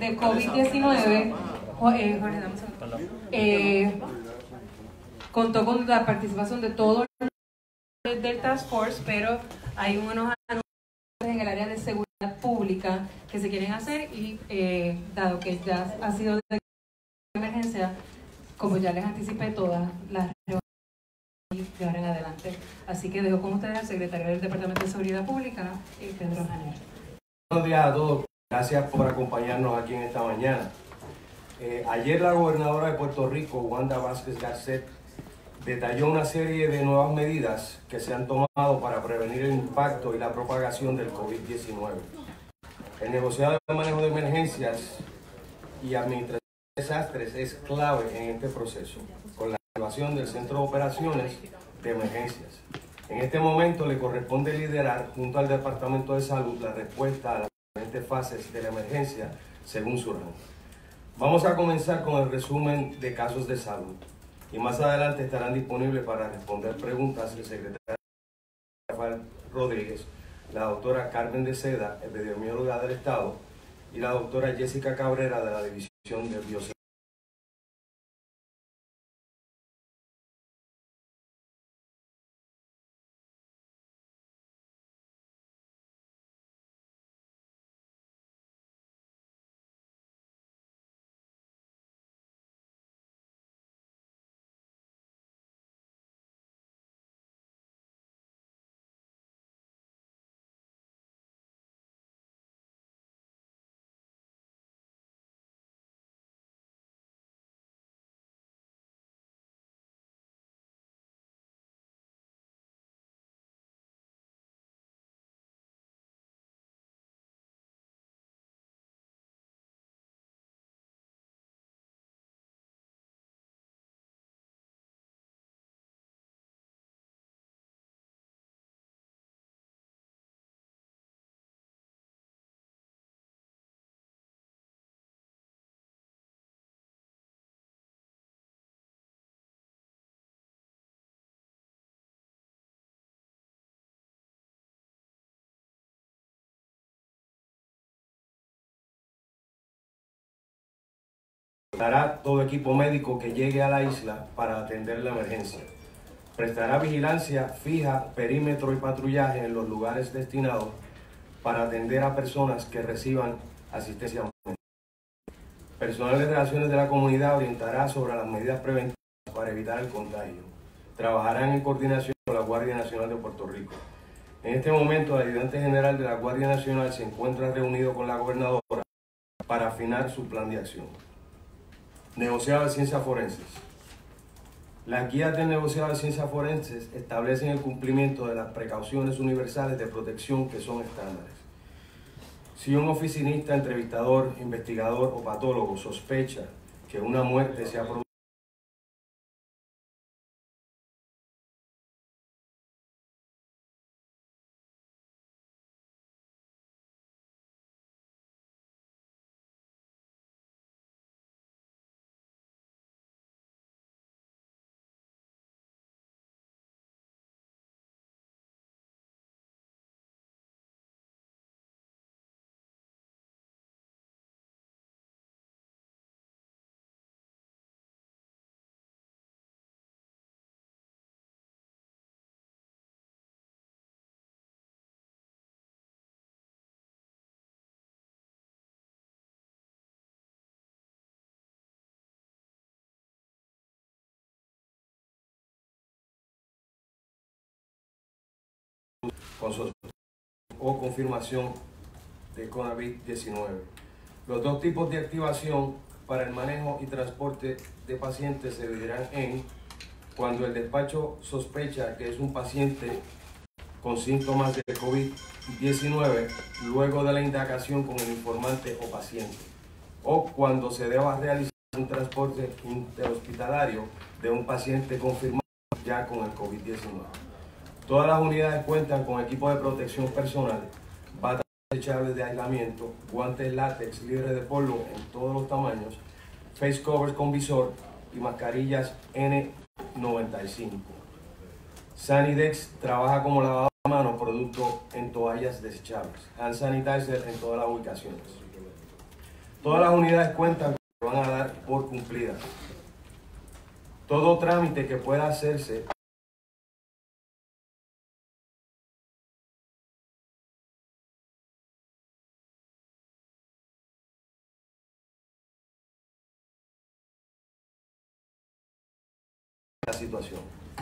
de COVID-19, Jorge, dame un segundo. Contó con la participación de todo del Task Force, pero hay unos anuncios en el área de seguridad pública que se quieren hacer y dado que ya ha sido de emergencia, como ya les anticipé, todas las reuniones de ahora en adelante. Así que dejo con ustedes al secretario del Departamento de Seguridad Pública, Pedro Janel. Buenos días a todos. Gracias por acompañarnos aquí en esta mañana. Ayer la gobernadora de Puerto Rico, Wanda Vázquez Garcet, detalló una serie de nuevas medidas que se han tomado para prevenir el impacto y la propagación del COVID-19. El negociado de manejo de emergencias y administración de desastres es clave en este proceso, con la activación del Centro de Operaciones de Emergencias. En este momento le corresponde liderar, junto al Departamento de Salud, la respuesta a las diferentes fases de la emergencia según su rango. Vamos a comenzar con el resumen de casos de salud y más adelante estarán disponibles para responder preguntas el secretario Rafael Rodríguez, la doctora Carmen de Seda, epidemióloga del Estado, y la doctora Jessica Cabrera de la División de Bioseguridad. Dará todo equipo médico que llegue a la isla para atender la emergencia. Prestará vigilancia fija, perímetro y patrullaje en los lugares destinados para atender a personas que reciban asistencia médica. Personal de Relaciones de la Comunidad orientará sobre las medidas preventivas para evitar el contagio. Trabajarán en coordinación con la Guardia Nacional de Puerto Rico. En este momento, el ayudante general de la Guardia Nacional se encuentra reunido con la gobernadora para afinar su plan de acción. Negociado de ciencias forenses. Las guías del negociado de ciencias forenses establecen el cumplimiento de las precauciones universales de protección que son estándares. Si un oficinista, entrevistador, investigador o patólogo sospecha que una muerte se ha producido, con sospecha o confirmación de COVID-19. Los dos tipos de activación para el manejo y transporte de pacientes se dividirán en cuando el despacho sospecha que es un paciente con síntomas de COVID-19 luego de la indagación con el informante o paciente, o cuando se deba realizar un transporte interhospitalario de un paciente confirmado ya con el COVID-19. Todas las unidades cuentan con equipo de protección personal, batas desechables de aislamiento, guantes látex libres de polvo en todos los tamaños, face covers con visor y mascarillas N95. Sanidex trabaja como lavado de manos, producto en toallas desechables. Hand sanitizer en todas las ubicaciones. Todas las unidades cuentan que van a dar por cumplidas. Todo trámite que pueda hacerse la situación.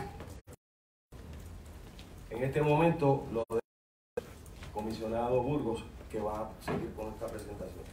En este momento, lo del comisionado Burgos, que va a seguir con esta presentación.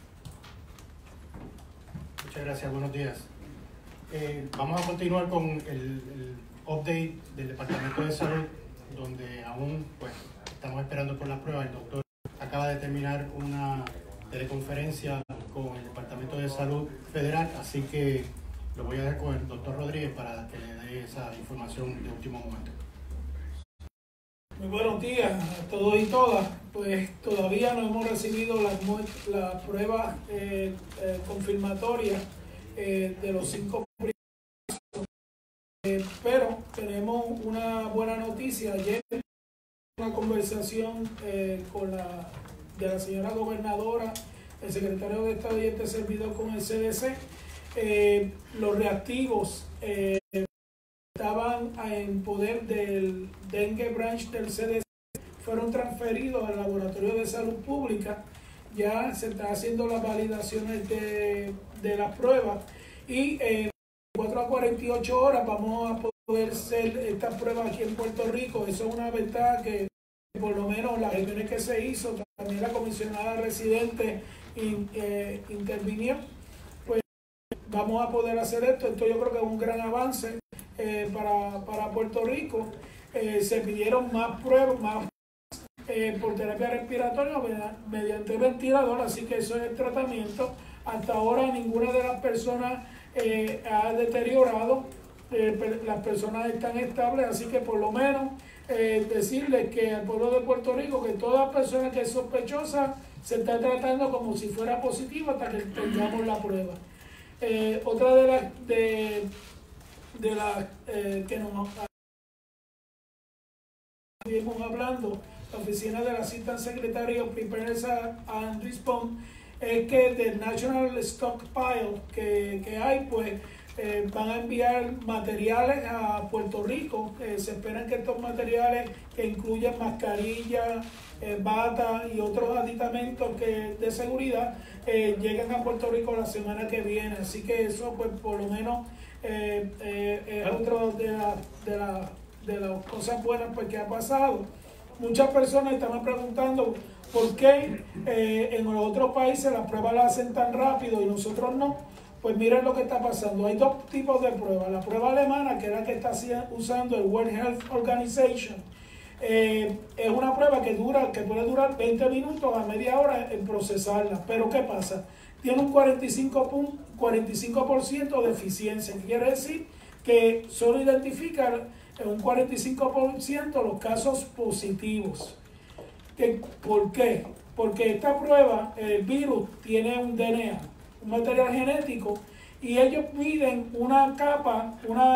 Muchas gracias, buenos días. Vamos a continuar con el update del Departamento de Salud, donde aún pues, estamos esperando por las pruebas. El doctor acaba de terminar una teleconferencia con el Departamento de Salud Federal, así que lo voy a dejar con el doctor Rodríguez para que le dé esa información de último momento. Muy buenos días a todos y todas. Pues todavía no hemos recibido las pruebas confirmatorias de los 5 primeros, pero tenemos una buena noticia. Ayer una conversación de la señora gobernadora, el secretario de Estado y este servidor con el CDC. Los reactivos estaban en poder del dengue branch del CDC, fueron transferidos al Laboratorio de Salud Pública. Ya se están haciendo las validaciones de las pruebas y en 4 a 48 horas vamos a poder hacer estas pruebas aquí en Puerto Rico. Eso es una ventaja que por lo menos las reuniones que se hizo, también la comisionada residente intervinió. Pues vamos a poder hacer esto. Esto yo creo que es un gran avance para Puerto Rico. Se pidieron más pruebas, más por terapia respiratoria mediante ventilador, así que eso es el tratamiento. Hasta ahora ninguna de las personas ha deteriorado, las personas están estables, así que por lo menos decirles que al pueblo de Puerto Rico que toda persona que es sospechosa se está tratando como si fuera positiva hasta que tengamos la prueba. Otra de las que nos estuvimos hablando, la oficina de la Assistant Secretary of Preparedness and Response, es que del National Stockpile que hay, pues van a enviar materiales a Puerto Rico. Se esperan que estos materiales, que incluyen mascarillas, bata y otros aditamentos de seguridad, lleguen a Puerto Rico la semana que viene. Así que eso, pues por lo menos, es otra de las cosas buenas pues, que ha pasado. Muchas personas estaban preguntando por qué en los otros países las pruebas las hacen tan rápido y nosotros no. Pues miren lo que está pasando. Hay dos tipos de pruebas. La prueba alemana, que es la que está usando el World Health Organization, es una prueba que puede durar 20 minutos a media hora en procesarla. Pero ¿qué pasa? Tiene un 45% de eficiencia. ¿Qué quiere decir? Que solo identifica en un 45% los casos positivos. ¿Por qué? Porque esta prueba, el virus, tiene un DNA, un material genético, y ellos miden una capa,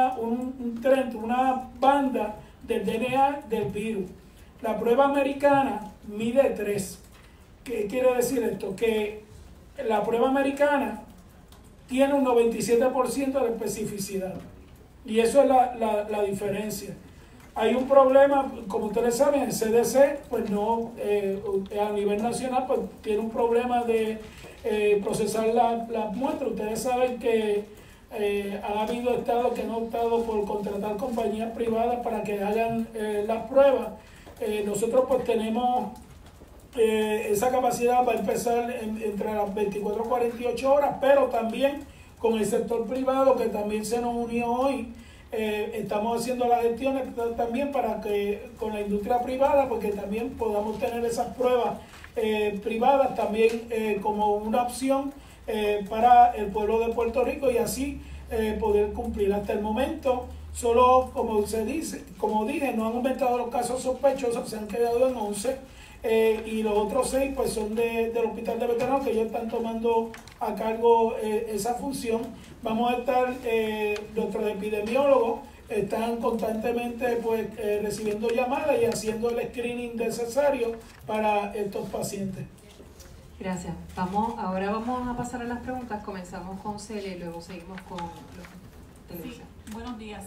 una banda del DNA del virus. La prueba americana mide 3. ¿Qué quiere decir esto? Que la prueba americana tiene un 97% de especificidad. Y eso es la diferencia. Hay un problema, como ustedes saben, el CDC, pues no, a nivel nacional, pues tiene un problema de procesar las muestras. Ustedes saben que ha habido estados que han optado por contratar compañías privadas para que hagan las pruebas. Nosotros pues tenemos esa capacidad para empezar entre las 24 y 48 horas, pero también con el sector privado que también se nos unió hoy. Estamos haciendo las gestiones también para que con la industria privada, porque también podamos tener esas pruebas privadas también como una opción para el pueblo de Puerto Rico y así poder cumplir. Hasta el momento, solo como dije, no han aumentado los casos sospechosos, se han quedado en 11 y los otros 6 pues son del Hospital de Veteranos, que ellos están tomando a cargo esa función. Vamos a estar, nuestros epidemiólogos están constantemente pues, recibiendo llamadas y haciendo el screening necesario para estos pacientes. Gracias. Ahora vamos a pasar a las preguntas. Comenzamos con Celia y luego seguimos con los televisión. Sí, buenos días.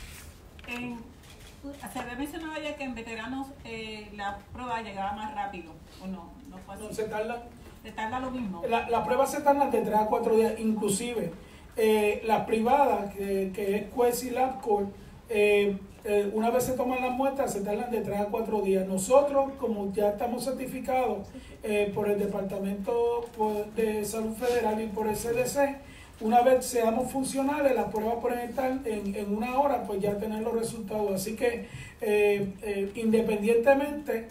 Se había mencionado ayer que en veteranos la prueba llegaba más rápido, ¿o no? ¿No fue así? No, se tarda lo mismo. La prueba se tarda de 3 a 4 días, inclusive las privadas, que es Quest y LabCorp, una vez se toman las muestras, se tardan de 3 a 4 días. Nosotros, como ya estamos certificados por el Departamento de Salud Federal y por el CDC, una vez seamos funcionales, las pruebas pueden estar en 1 hora, pues ya tener los resultados. Así que independientemente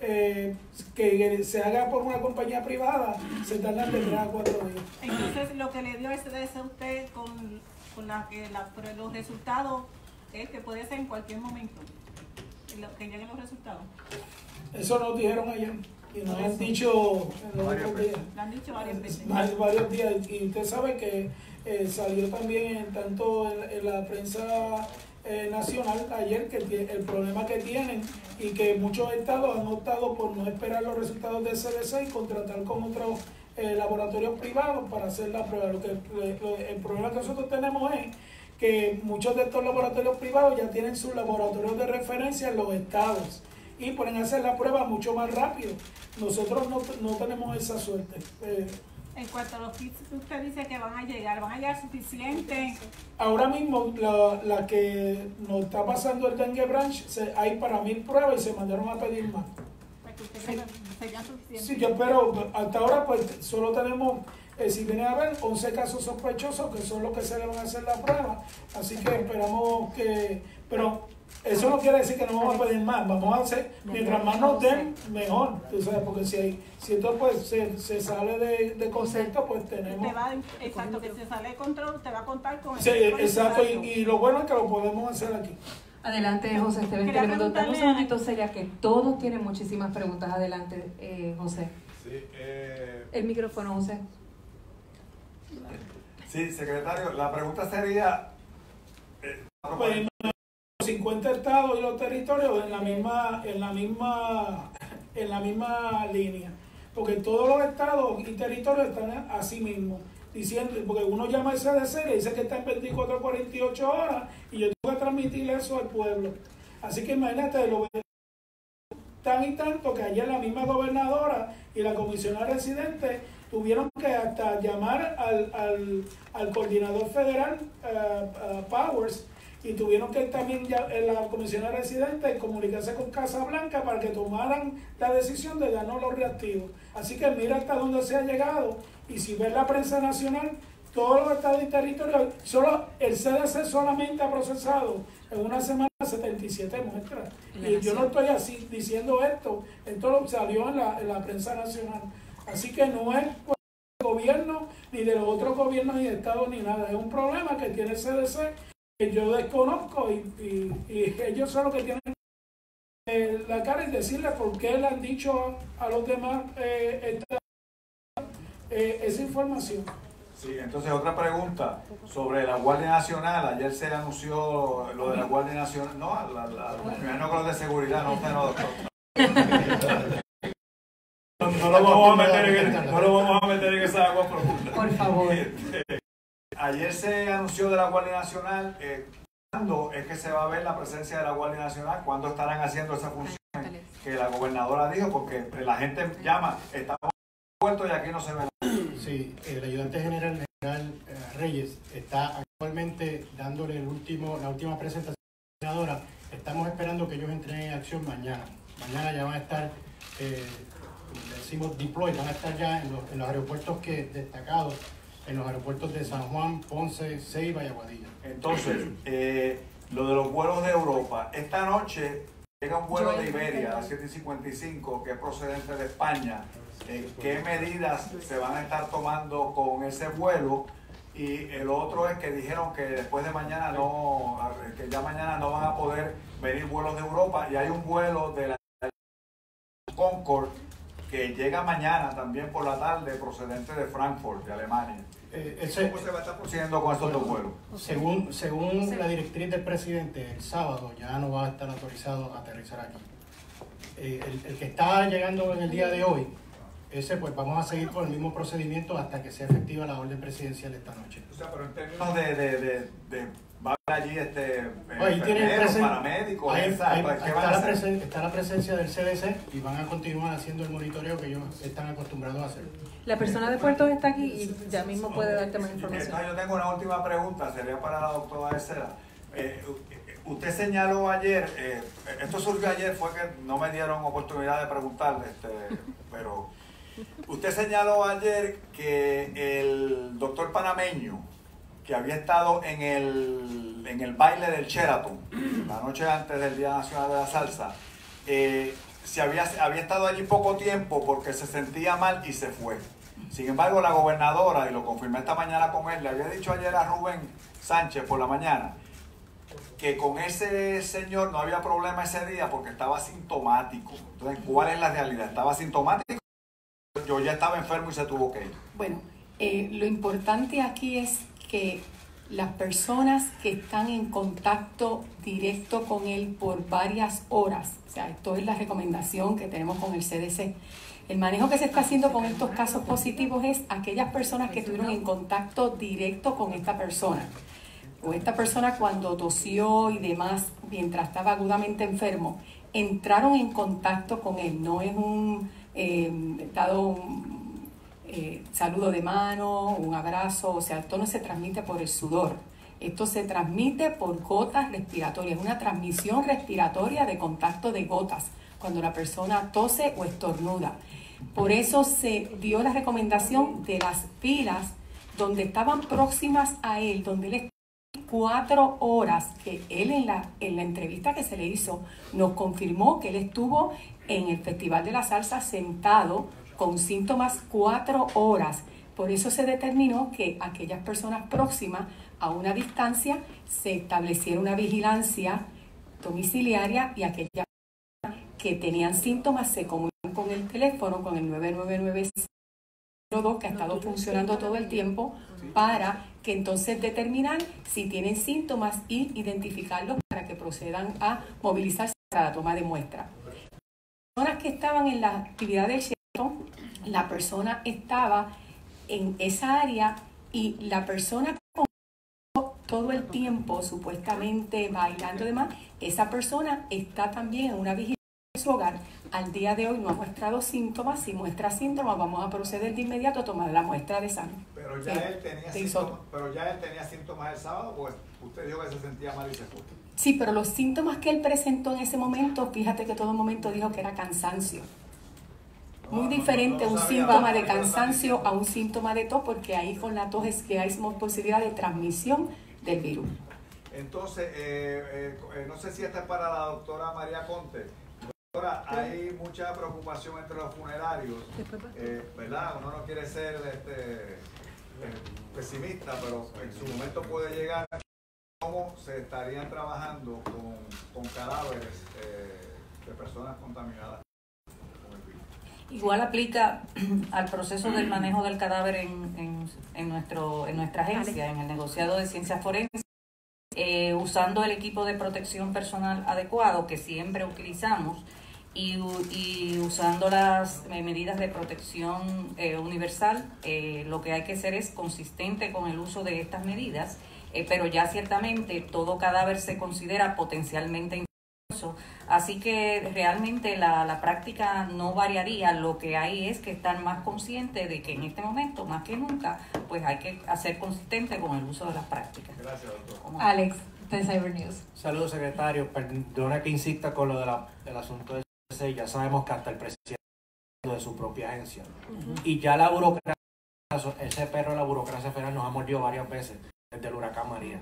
que se haga por una compañía privada, se tardan de 3 a 4 días. Entonces, lo que le dio el CDC a usted con los resultados es que puede ser en cualquier momento que lleguen los resultados. Eso nos dijeron ayer y nos han dicho en los otros días. Lo han dicho varias veces. Varios días. Y usted sabe que salió también tanto en la prensa nacional ayer que el problema que tienen y que muchos estados han optado por no esperar los resultados del CDC y contratar con otros laboratorios privados para hacer la prueba. El problema que nosotros tenemos es que muchos de estos laboratorios privados ya tienen sus laboratorios de referencia en los estados y pueden hacer la prueba mucho más rápido. Nosotros no tenemos esa suerte. En cuanto a los kits que usted dice que van a llegar suficientes. Ahora mismo la que nos está pasando el dengue branch, hay para 1000 pruebas y se mandaron a pedir más. Sería suficiente. Sí, yo espero, hasta ahora pues solo tenemos, si viene a ver, 11 casos sospechosos que son los que se le van a hacer la prueba, así que esperamos que, pero eso no quiere decir que no vamos a pedir más, vamos a hacer, mientras más nos den, mejor, tú sabes, porque si esto pues se sale de concepto, pues tenemos... Exacto, que se sale de control, te va a contar con Sí, exacto, y lo bueno es que lo podemos hacer aquí. Adelante, José, este 20 minutos. Dame un segundito, Celia, que todos tienen muchísimas preguntas. Adelante, José. Sí, El micrófono, José. sí, secretario, la pregunta sería... Pues, 50 estados y los territorios en la misma línea, porque todos los estados y territorios están así mismo diciendo, porque uno llama al CDC y le dice que está en 24 a 48 horas y yo tengo que transmitirle eso al pueblo. Así que imagínate, lo tan y tanto que ayer la misma gobernadora y la comisionada residente tuvieron que hasta llamar al coordinador federal, Powers, y tuvieron que también la comisionada residente comunicarse con Casa Blanca para que tomaran la decisión de darnos los reactivos. Así que mira hasta dónde se ha llegado, y si ves la prensa nacional, todos los estados y territorios, solo el CDC solamente ha procesado en una semana 77 muestras. Y yo no estoy así diciendo esto salió en la prensa nacional. Así que no es por el gobierno, ni de los otros gobiernos, ni de estados, ni nada. Es un problema que tiene el CDC que yo desconozco y ellos son los que tienen la cara y decirle por qué le han dicho a los demás esa información. Sí, entonces otra pregunta sobre la Guardia Nacional. Ayer se anunció lo de la Guardia Nacional. No, no con los de seguridad, no, usted no, doctor. No lo vamos a meter en esa agua profunda. Por favor. Ayer se anunció de la Guardia Nacional. ¿Cuándo es que se va a ver la presencia de la Guardia Nacional? ¿Cuándo estarán haciendo esa función que la gobernadora dijo? Porque la gente llama, estamos puertos y aquí no se ve nada. Sí, el ayudante general Reyes está actualmente dándole la última presentación a la gobernadora. Estamos esperando que ellos entren en acción mañana. Mañana ya van a estar, como decimos, deploy, van a estar ya en los aeropuertos destacados, en los aeropuertos de San Juan, Ponce, Ceiba y Aguadilla. Entonces, lo de los vuelos de Europa. Esta noche llega un vuelo de Iberia a 7:55 que es procedente de España. ¿Qué medidas se van a estar tomando con ese vuelo? Y el otro es que dijeron que después de mañana que ya mañana no van a poder venir vuelos de Europa, y hay un vuelo de la Concorde que llega mañana también por la tarde procedente de Frankfurt, de Alemania. ¿Cómo se va a estar procediendo con estos dos vuelos? Según la directriz del presidente, el sábado ya no va a estar autorizado a aterrizar aquí. El que está llegando en el día de hoy ese pues vamos a seguir con el mismo procedimiento hasta que sea efectiva la orden presidencial esta noche. O sea, pero en términos de va a haber allí Ahí tienen paramédicos, está la presencia del CDC y van a continuar haciendo el monitoreo que ellos están acostumbrados a hacer. La persona de puertos está aquí y ya mismo puede darte más información. Entonces, yo tengo una última pregunta, sería para la doctora Becerra. Usted señaló ayer, esto surgió ayer, fue que no me dieron oportunidad de preguntarle, pero usted señaló ayer que el doctor panameño que había estado en el baile del Sheraton la noche antes del Día Nacional de la Salsa, había estado allí poco tiempo porque se sentía mal y se fue. Sin embargo, la gobernadora, y lo confirmé esta mañana con él, le había dicho ayer a Rubén Sánchez por la mañana que con ese señor no había problema ese día porque estaba asintomático. Entonces, ¿cuál es la realidad? ¿Estaba asintomático? Yo ya estaba enfermo y se tuvo que ir. Bueno, lo importante aquí es que las personas que están en contacto directo con él por varias horas, o sea, esto es la recomendación que tenemos con el CDC. El manejo que se está haciendo con estos casos positivos es aquellas personas que estuvieron en contacto directo con esta persona. O esta persona cuando tosió y demás, mientras estaba agudamente enfermo, entraron en contacto con él. No es un saludo de mano, un abrazo, o sea, esto no se transmite por el sudor. Esto se transmite por gotas respiratorias, una transmisión respiratoria de contacto de gotas, cuando la persona tose o estornuda. Por eso se dio la recomendación de las filas donde estaban próximas a él, donde él 4 horas, que él en la entrevista que se le hizo nos confirmó que él estuvo en el Festival de la Salsa sentado con síntomas 4 horas. Por eso se determinó que aquellas personas próximas a una distancia se estableciera una vigilancia domiciliaria y aquellas que tenían síntomas se comunican con el teléfono, con el 99902 que ha estado funcionando todo el tiempo, para que entonces determinar si tienen síntomas y identificarlos para que procedan a movilizarse para la toma de muestra. Las personas que estaban en la actividad del Sheraton, la persona estaba en esa área y la persona todo el tiempo supuestamente bailando y demás, esa persona está también en una vigilancia en su hogar. Al día de hoy no ha mostrado síntomas. Si muestra síntomas, vamos a proceder de inmediato a tomar la muestra de sangre. Pero ya él tenía síntomas el sábado, pues usted dijo que se sentía mal y se fue. Sí, pero los síntomas que él presentó en ese momento, fíjate que todo momento dijo que era cansancio. Muy diferente un síntoma de cansancio a un síntoma de tos, porque ahí con la tos es que hay posibilidad de transmisión del virus. Entonces, no sé si esta es para la doctora María Conte. Doctora, hay mucha preocupación entre los funerarios, ¿verdad? Uno no quiere ser pesimista, pero en su momento puede llegar. ¿Cómo se estarían trabajando con cadáveres de personas contaminadas con el virus? Igual aplica al proceso del manejo del cadáver en nuestra agencia, en el negociado de ciencias forenses, usando el equipo de protección personal adecuado que siempre utilizamos y usando las medidas de protección universal. Lo que hay que hacer es consistente con el uso de estas medidas, pero ya ciertamente todo cadáver se considera potencialmente infeccioso, así que realmente la práctica no variaría. Lo que hay es que estar más consciente de que en este momento, más que nunca, pues hay que hacer consistente con el uso de las prácticas. Gracias, doctor. Alex, de Cyber News. Saludos, secretario. Perdona que insista con lo del asunto del CDC. Ya sabemos que hasta el presidente de su propia agencia. Y ya la burocracia, ese perro de la burocracia federal nos ha mordido varias veces desde el huracán María.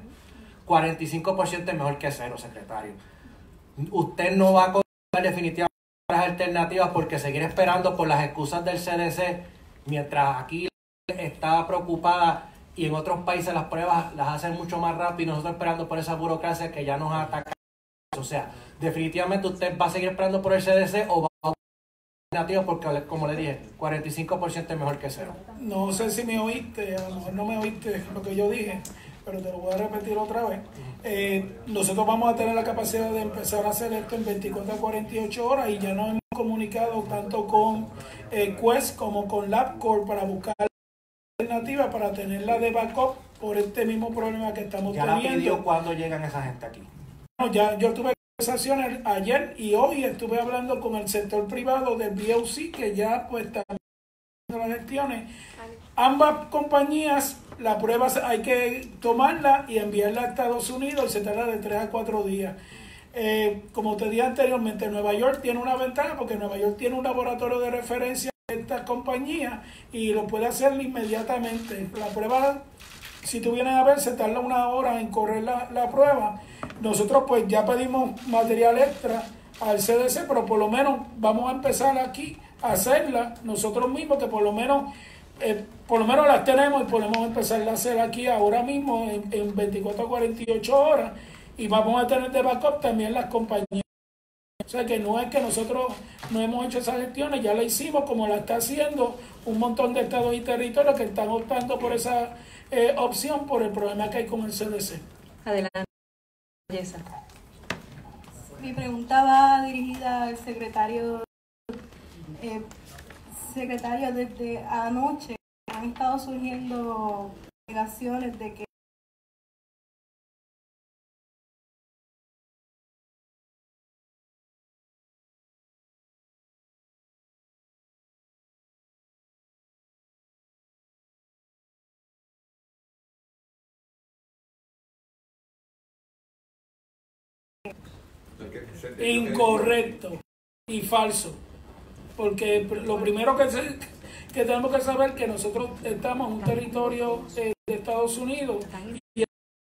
45% es mejor que 0, secretario. Usted no va a conseguir definitivamente las alternativas porque seguir esperando por las excusas del CDC, mientras aquí está preocupada y en otros países las pruebas las hacen mucho más rápido y nosotros esperando por esa burocracia que ya nos ataca. O sea, definitivamente usted va a seguir esperando por el CDC o va a alternativas porque, como le dije, 45% es mejor que 0. No sé si me oíste, a lo mejor no me oíste lo que yo dije, pero te lo voy a repetir otra vez. Nosotros vamos a tener la capacidad de empezar a hacer esto en 24 a 48 horas y ya no comunicado tanto con Quest como con LabCorp para buscar alternativas para tenerla de backup por este mismo problema que estamos ¿Ya la teniendo. pidió cuándo llegan esa gente aquí? Bueno, ya yo tuve conversaciones ayer y hoy estuve hablando con el sector privado del BOC que ya pues están haciendo las gestiones. Ambas compañías, la prueba hay que tomarla y enviarla a Estados Unidos y se tarda de 3 a 4 días. Como te dije anteriormente, Nueva York tiene una ventaja porque Nueva York tiene un laboratorio de referencia de estas compañías y lo puede hacer inmediatamente. La prueba, si tú vienes a ver, se tarda 1 hora en correr la prueba. Nosotros pues ya pedimos material extra al CDC, pero por lo menos vamos a empezar aquí a hacerla nosotros mismos, que por lo menos las tenemos y podemos empezar a hacer aquí ahora mismo en 24 a 48 horas. Y vamos a tener de backup también las compañías. O sea que no es que nosotros no hemos hecho esas gestiones, ya la hicimos como la está haciendo un montón de estados y territorios que están optando por esa opción por el problema que hay con el CDC. Adelante, Yesa. Mi pregunta va dirigida al secretario. Secretario, desde anoche han estado surgiendo alegaciones de que Incorrecto y falso, porque lo primero que tenemos que saber es que nosotros estamos en un territorio de Estados Unidos y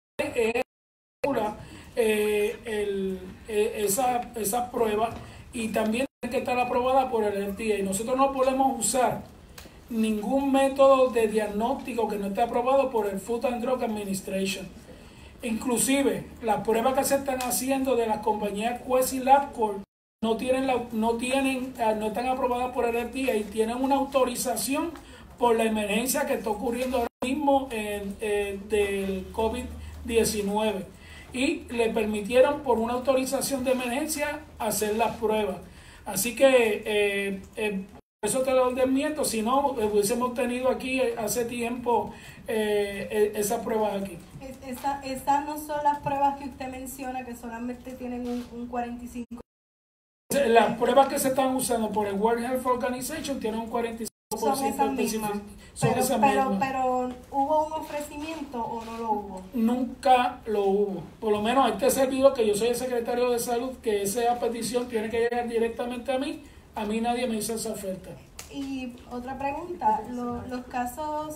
esa prueba y también tiene que estar aprobada por el FDA y nosotros no podemos usar ningún método de diagnóstico que no esté aprobado por el Food and Drug Administration. Inclusive, las pruebas que se están haciendo de las compañías Quest y LabCorp no están aprobadas por el FDA y tienen una autorización por la emergencia que está ocurriendo ahora mismo del COVID-19. Y le permitieron por una autorización de emergencia hacer las pruebas. Así que eso te lo desmiento, si no hubiésemos tenido aquí hace tiempo esas pruebas aquí. Estas no son las pruebas que usted menciona que solamente tienen un 45%. Las pruebas que se están usando por el World Health Organization tienen un 45%. Son esas mismas. Pero ¿hubo un ofrecimiento o no lo hubo? Nunca lo hubo. Por lo menos a este servidor, que yo soy el secretario de salud, que esa petición tiene que llegar directamente a mí. A mí nadie me hizo esa oferta. Y otra pregunta, los casos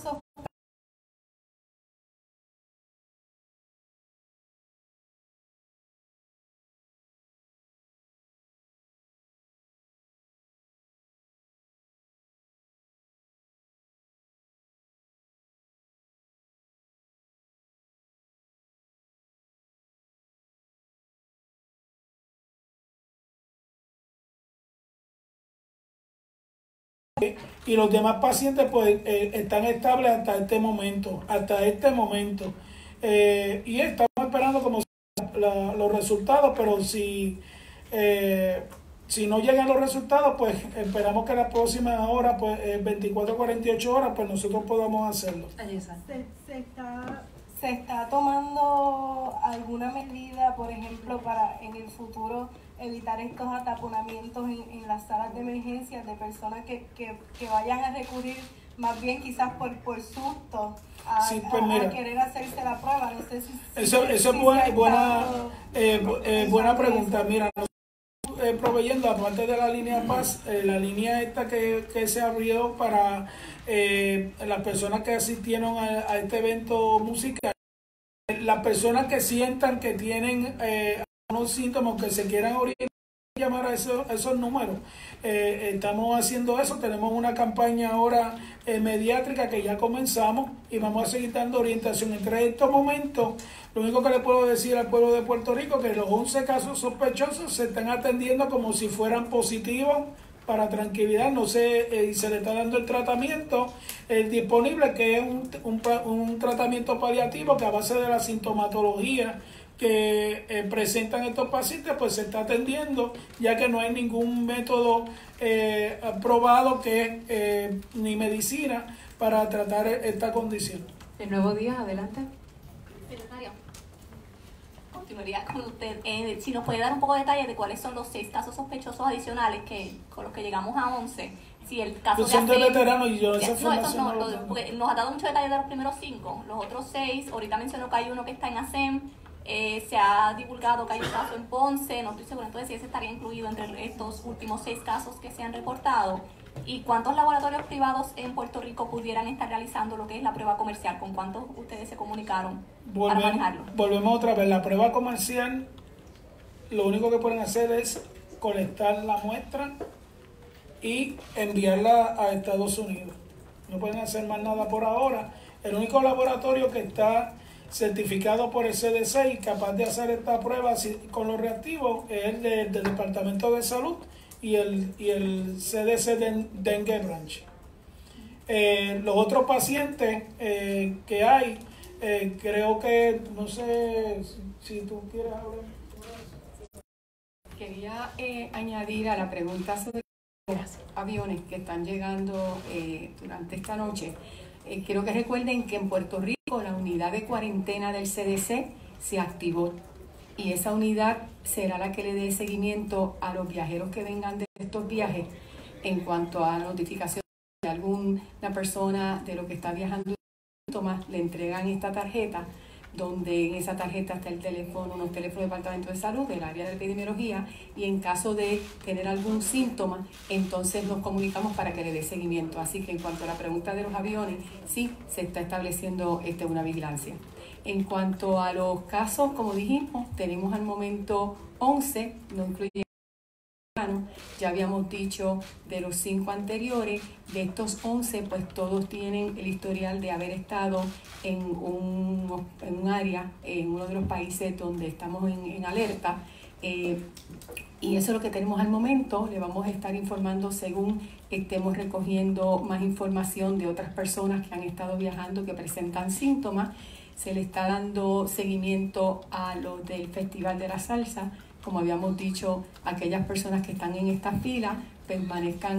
y los demás pacientes pues están estables hasta este momento, y estamos esperando como los resultados, pero si no llegan los resultados, pues esperamos que las próximas horas, pues 24 a 48 horas, pues nosotros podamos hacerlo. ¿Se está tomando alguna medida, por ejemplo, para en el futuro evitar estos ataponamientos en las salas de emergencia de personas que vayan a recurrir más bien quizás por susto a querer hacerse la prueba? No sé si eso es buena pregunta. Mira, proveyendo, aparte de la línea Paz, la línea esta que se abrió para las personas que asistieron a este evento musical, las personas que sientan que tienen unos síntomas que se quieran orientar, llamar a esos números. Estamos haciendo eso, tenemos una campaña ahora mediátrica que ya comenzamos y vamos a seguir dando orientación. Entre estos momentos, lo único que le puedo decir al pueblo de Puerto Rico es que los 11 casos sospechosos se están atendiendo como si fueran positivos para tranquilidad, no sé, se le está dando el tratamiento disponible, que es un tratamiento paliativo que a base de la sintomatología que presentan estos pacientes, pues se está atendiendo, ya que no hay ningún método probado ni medicina para tratar esta condición. El Nuevo Día, adelante. Secretario, continuaría con usted. Si nos puede dar un poco de detalle de cuáles son los 6 casos sospechosos adicionales con los que llegamos a 11. Si el caso Pues son de veteranos y yo esa información no, no lo tengo. porque nos ha dado mucho detalle de los primeros 5. Los otros 6, ahorita mencionó que hay uno que está en ASEM. Se ha divulgado que hay un caso en Ponce, no estoy segura entonces si ese estaría incluido entre estos últimos 6 casos que se han reportado. ¿Y cuántos laboratorios privados en Puerto Rico pudieran estar realizando lo que es la prueba comercial? ¿Con cuántos ustedes se comunicaron para manejarlo? Volvemos otra vez. La prueba comercial, lo único que pueden hacer es colectar la muestra y enviarla a Estados Unidos. No pueden hacer más nada por ahora. El único laboratorio que está certificado por el CDC y capaz de hacer esta prueba con los reactivos es el del Departamento de Salud y el CDC de Dengue Branch. Los otros pacientes que hay, creo que, no sé si tú quieres hablar. Quería añadir a la pregunta sobre los aviones que están llegando durante esta noche. Quiero que recuerden que en Puerto Rico la unidad de cuarentena del CDC se activó y esa unidad será la que le dé seguimiento a los viajeros que vengan de estos viajes en cuanto a notificación de alguna persona de lo que está viajando. Le entregan esta tarjeta, donde en esa tarjeta está el teléfono, unos teléfonos del Departamento de Salud, del área de epidemiología, y en caso de tener algún síntoma, entonces nos comunicamos para que le dé seguimiento. Así que en cuanto a la pregunta de los aviones, sí se está estableciendo una vigilancia. En cuanto a los casos, como dijimos, tenemos al momento 11, no incluye. Ya habíamos dicho de los 5 anteriores, de estos 11, pues todos tienen el historial de haber estado en un área, en uno de los países donde estamos en alerta. Y eso es lo que tenemos al momento. Le vamos a estar informando según estemos recogiendo más información de otras personas que han estado viajando que presentan síntomas. Se le está dando seguimiento a los del Festival de la Salsa. Como habíamos dicho, aquellas personas que están en esta fila permanezcan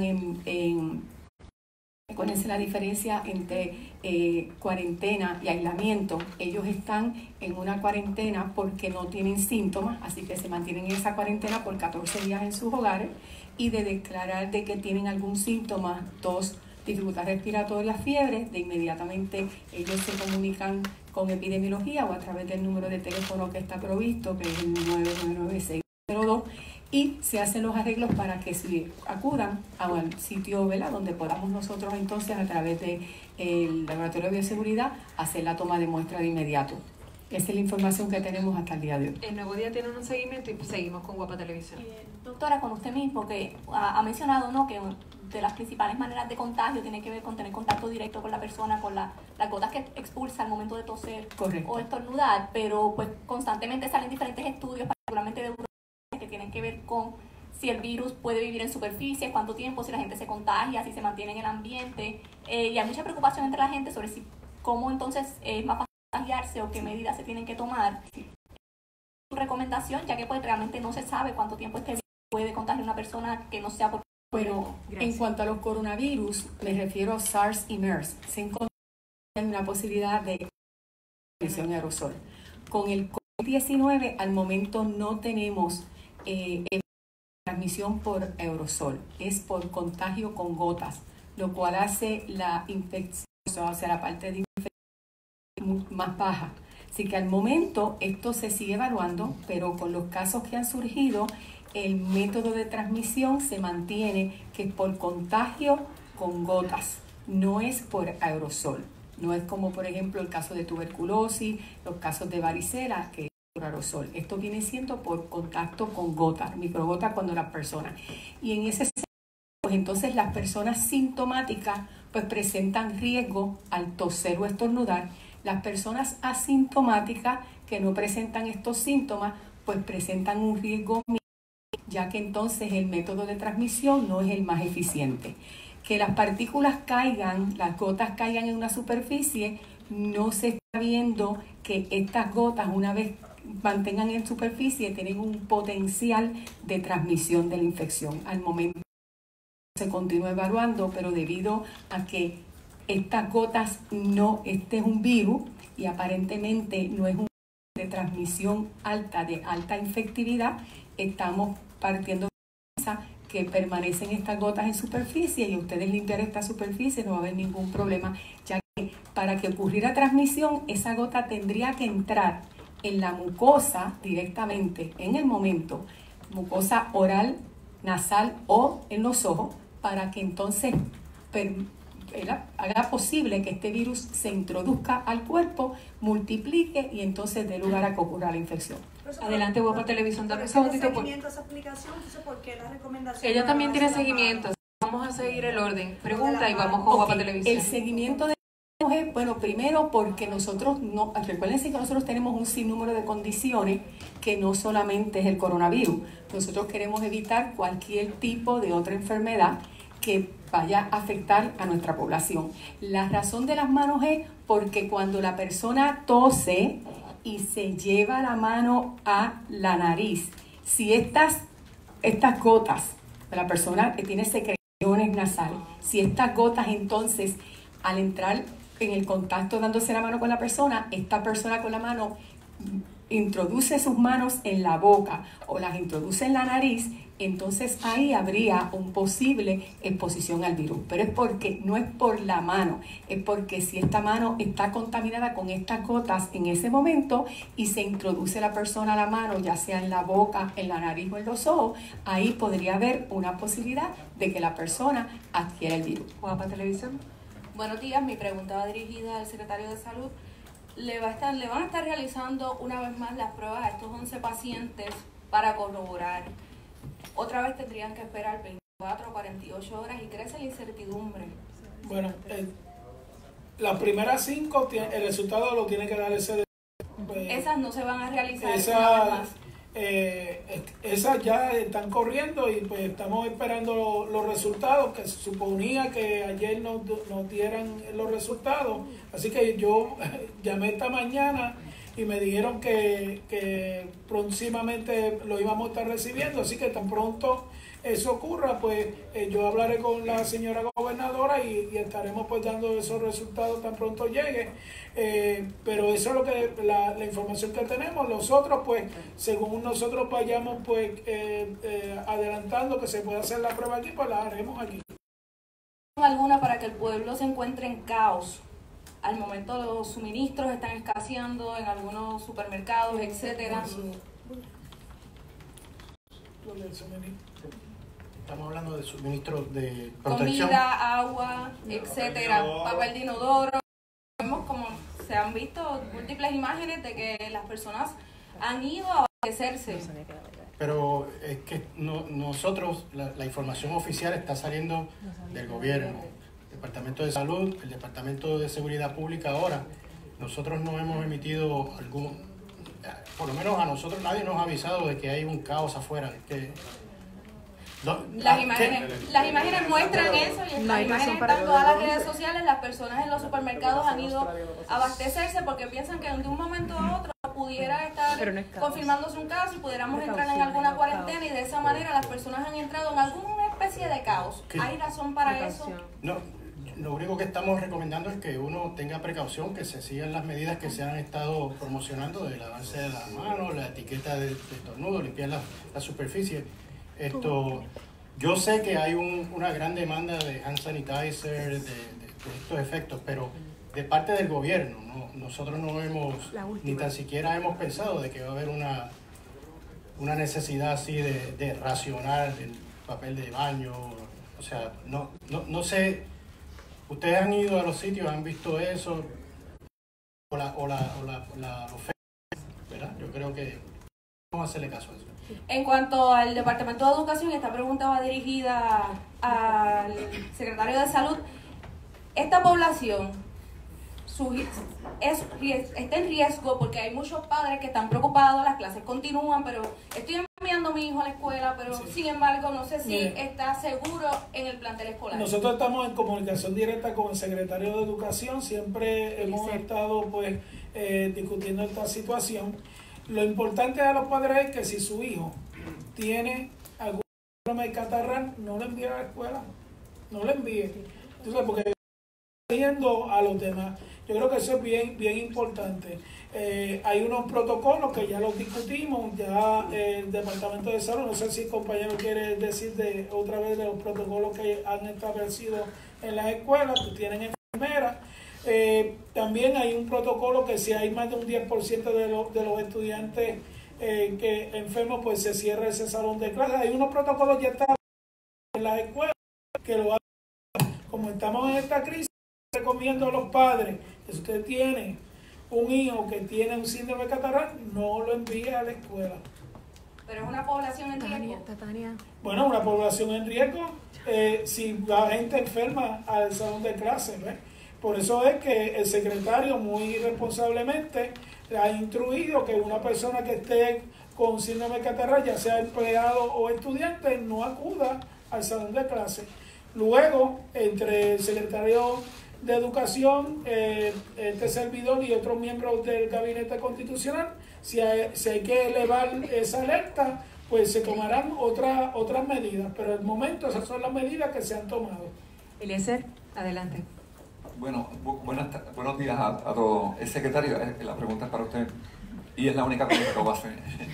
Acuérdense la diferencia entre cuarentena y aislamiento. Ellos están en una cuarentena porque no tienen síntomas, así que se mantienen en esa cuarentena por 14 días en sus hogares, y de declarar de que tienen algún síntoma, tos, dificultad respiratoria, fiebre, de inmediatamente ellos se comunican con epidemiología o a través del número de teléfono que está provisto, que es el 999-602, y se hacen los arreglos para que se acudan al sitio, ¿verdad?, donde podamos nosotros entonces a través del laboratorio de bioseguridad hacer la toma de muestra de inmediato. Esa es la información que tenemos hasta el día de hoy. El Nuevo Día tiene un seguimiento y seguimos con Guapa Televisión. Doctora, con usted mismo, que ha mencionado, ¿no?, que de las principales maneras de contagio tiene que ver con tener contacto directo con la persona, con las gotas que expulsa al momento de toser. Correcto. O estornudar, pero pues constantemente salen diferentes estudios, particularmente de urología, que tienen que ver con si el virus puede vivir en superficie, cuánto tiempo, si la gente se contagia, si se mantiene en el ambiente, y hay mucha preocupación entre la gente sobre cómo entonces es más fácil contagiarse o qué medidas se tienen que tomar. Su recomendación, ya que pues realmente no se sabe cuánto tiempo este virus puede contagiar a una persona que no sea por... Bueno, en cuanto a los coronavirus, me refiero a SARS y MERS. Se encuentra una posibilidad de transmisión aerosol. Con el COVID-19, al momento no tenemos transmisión por aerosol, es por contagio con gotas, lo cual hace la infección, o sea, la parte de infección más baja. Así que al momento esto se sigue evaluando, pero con los casos que han surgido, el método de transmisión se mantiene, que es por contagio con gotas, no es por aerosol. No es como, por ejemplo, el caso de tuberculosis, los casos de varicela, que es por aerosol. Esto viene siendo por contacto con gotas, microgotas cuando las personas. Y en ese sentido, pues entonces las personas sintomáticas pues presentan riesgo al toser o estornudar. Las personas asintomáticas que no presentan estos síntomas pues presentan un riesgo mínimo, ya que entonces el método de transmisión no es el más eficiente. Que las partículas caigan, las gotas caigan en una superficie, no se está viendo que estas gotas, una vez mantengan en superficie tienen un potencial de transmisión de la infección. Al momento se continúa evaluando, pero debido a que estas gotas este es un virus y aparentemente no es un virus de transmisión alta, de alta infectividad, estamos partiendo de que permanecen estas gotas en superficie y ustedes limpiar esta superficie no va a haber ningún problema, ya que para que ocurriera transmisión, esa gota tendría que entrar en la mucosa directamente, en el momento, mucosa oral, nasal o en los ojos, para que entonces haga posible que este virus se introduzca al cuerpo, multiplique y entonces dé lugar a que ocurra la infección. Adelante, Guapa Televisión. Dame un segundito. Ella también tiene seguimiento. Vamos a seguir el orden. Pregunta y vamos con Guapa Televisión. El seguimiento de es, bueno, primero porque nosotros recuérdense que nosotros tenemos un sinnúmero de condiciones que no solamente es el coronavirus. Nosotros queremos evitar cualquier tipo de otra enfermedad que vaya a afectar a nuestra población. La razón de las manos es porque cuando la persona tose y se lleva la mano a la nariz, si estas gotas de la persona que tiene secreciones nasales, si estas gotas entonces al entrar en el contacto dándose la mano con la persona, esta persona con la mano introduce sus manos en la boca o las introduce en la nariz, entonces ahí habría un posible exposición al virus. Pero es porque no es por la mano, es porque si esta mano está contaminada con estas gotas en ese momento y se introduce la persona la mano, ya sea en la boca, en la nariz o en los ojos, ahí podría haber una posibilidad de que la persona adquiera el virus. Guapa Televisión. Buenos días, mi pregunta va dirigida al secretario de Salud. Le van a estar realizando una vez más las pruebas a estos 11 pacientes para corroborar. Otra vez tendrían que esperar 24 o 48 horas y crece la incertidumbre. Bueno, las primeras 5, el resultado lo tiene que dar el CDC. Esas no se van a realizar una vez más. Esas ya están corriendo y pues estamos esperando los resultados, que se suponía que ayer nos dieran los resultados, así que yo llamé esta mañana y me dijeron que próximamente lo íbamos a estar recibiendo, así que tan pronto eso ocurra, pues yo hablaré con la señora gobernadora y estaremos pues dando esos resultados tan pronto llegue. Pero eso es lo que la información que tenemos. Los otros, pues, según nosotros vayamos pues adelantando que se pueda hacer la prueba aquí, pues la haremos aquí. ¿Alguna para que el pueblo se encuentre en caos? Al momento los suministros están escaseando en algunos supermercados, etcétera. Estamos hablando de suministros de protección. Comida, agua, etcétera, papel de inodoro. Vemos como se han visto múltiples imágenes de que las personas han ido a abastecerse. Pero es que nosotros, la información oficial está saliendo del gobierno, Departamento de Salud, el Departamento de Seguridad Pública ahora. Nosotros no hemos emitido por lo menos a nosotros nadie nos ha avisado de que hay un caos afuera. Las imágenes muestran eso y las imágenes están en todas las redes sociales. Las personas en los supermercados han ido a abastecerse porque piensan que de un momento a otro pudiera estar confirmándose un caso y pudiéramos entrar en alguna cuarentena y de esa manera las personas han entrado en alguna especie de caos. ¿Hay razón para eso? No, lo único que estamos recomendando es que uno tenga precaución, que se sigan las medidas que se han estado promocionando de lavarse de las manos, la etiqueta de estornudo, limpiar la superficie. Yo sé que hay una gran demanda de hand sanitizer, de estos efectos, pero de parte del gobierno, nosotros no hemos, ni tan siquiera hemos pensado de que va a haber una necesidad así de racionar el papel de baño. O sea, no sé, ustedes han ido a los sitios, han visto eso, o la oferta, ¿verdad? Yo creo que vamos a hacerle caso a eso. En cuanto al Departamento de Educación, esta pregunta va dirigida al secretario de Salud. Esta población está en riesgo porque hay muchos padres que están preocupados, las clases continúan, pero estoy enviando a mi hijo a la escuela, pero sin embargo no sé si está seguro en el plantel escolar. Nosotros estamos en comunicación directa con el secretario de Educación, siempre hemos estado pues discutiendo esta situación. Lo importante a los padres es que si su hijo tiene algún problema de catarral, no lo envíe a la escuela, no lo envíe. Entonces, porque yendo a los demás, yo creo que eso es bien importante. Hay unos protocolos que ya los discutimos, ya el Departamento de Salud, no sé si el compañero quiere decir otra vez de los protocolos que han establecido en las escuelas, que tienen enfermeras. También hay un protocolo que si hay más de un 10% de los estudiantes que enfermos, pues se cierra ese salón de clases. Hay unos protocolos ya están en las escuelas que lo hacen. Como estamos en esta crisis, recomiendo a los padres que si usted tiene un hijo que tiene un síndrome de catarral, no lo envíe a la escuela. Pero es una población en riesgo. Bueno, una población en riesgo si va gente enferma al salón de clases, ¿ves? Por eso es que el secretario muy responsablemente ha instruido que una persona que esté con síndrome de catarral, ya sea empleado o estudiante, no acuda al salón de clases. Luego, entre el secretario de Educación, este servidor y otros miembros del Gabinete Constitucional, si hay que elevar esa alerta, pues se tomarán otras medidas. Pero en el momento esas son las medidas que se han tomado. Eliezer, adelante. Bueno, buenos días a todos. El secretario, la pregunta es para usted y es la única pregunta que voy a hacer.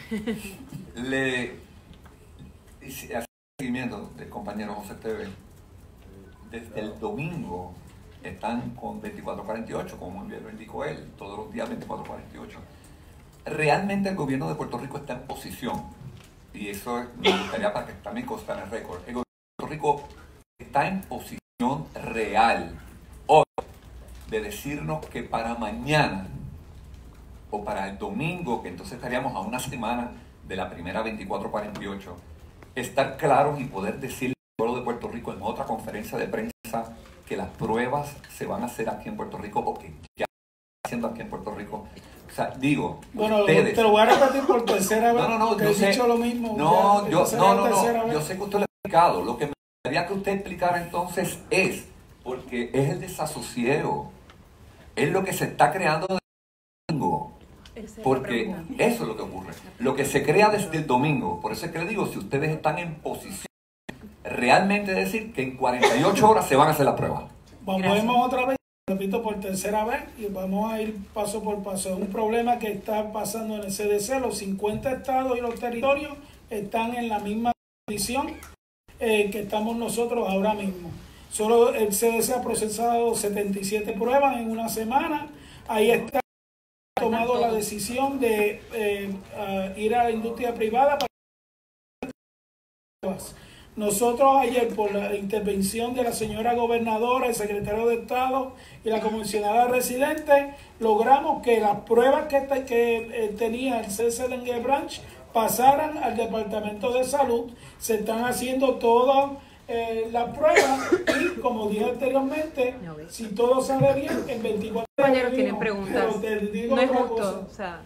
Le hace seguimiento del compañero José Esteves. Desde el domingo están con 2448, como bien lo indicó él, todos los días 2448. Realmente el gobierno de Puerto Rico está en posición, y eso me gustaría para que también conste en el récord. El gobierno de Puerto Rico está en posición real hoy de decirnos que para mañana o para el domingo, que entonces estaríamos a una semana de la primera 2448, estar claros y poder decirle al pueblo de Puerto Rico en otra conferencia de prensa que las pruebas se van a hacer aquí en Puerto Rico o que ya están haciendo aquí en Puerto Rico. O sea, digo, bueno, ustedes... te lo voy a repetir por tercera vez. No, yo sé, dicho lo mismo. No, yo sé que usted lo ha explicado. Lo que me gustaría que usted explicara entonces es, porque es el desasosiego, es lo que se está creando desde el domingo. Porque eso es lo que ocurre. Lo que se crea desde el domingo. Por eso es que le digo, si ustedes están en posición realmente de decir que en 48 horas se van a hacer las pruebas. Volvemos otra vez, repito por tercera vez, y vamos a ir paso por paso. Es un problema que está pasando en el CDC. Los 50 estados y los territorios están en la misma condición que estamos nosotros ahora mismo. Solo el CDC ha procesado 77 pruebas en una semana. Ahí está tomado la decisión de ir a la industria privada para pruebas. Nosotros ayer, por la intervención de la señora gobernadora, el secretario de Estado y la comisionada residente, logramos que las pruebas que tenía el CDC Dengue Branch pasaran al Departamento de Salud. Se están haciendo todas las pruebas y, como dije anteriormente, si todo sale bien, en 24 compañeros tienen preguntas. No es justo, o sea...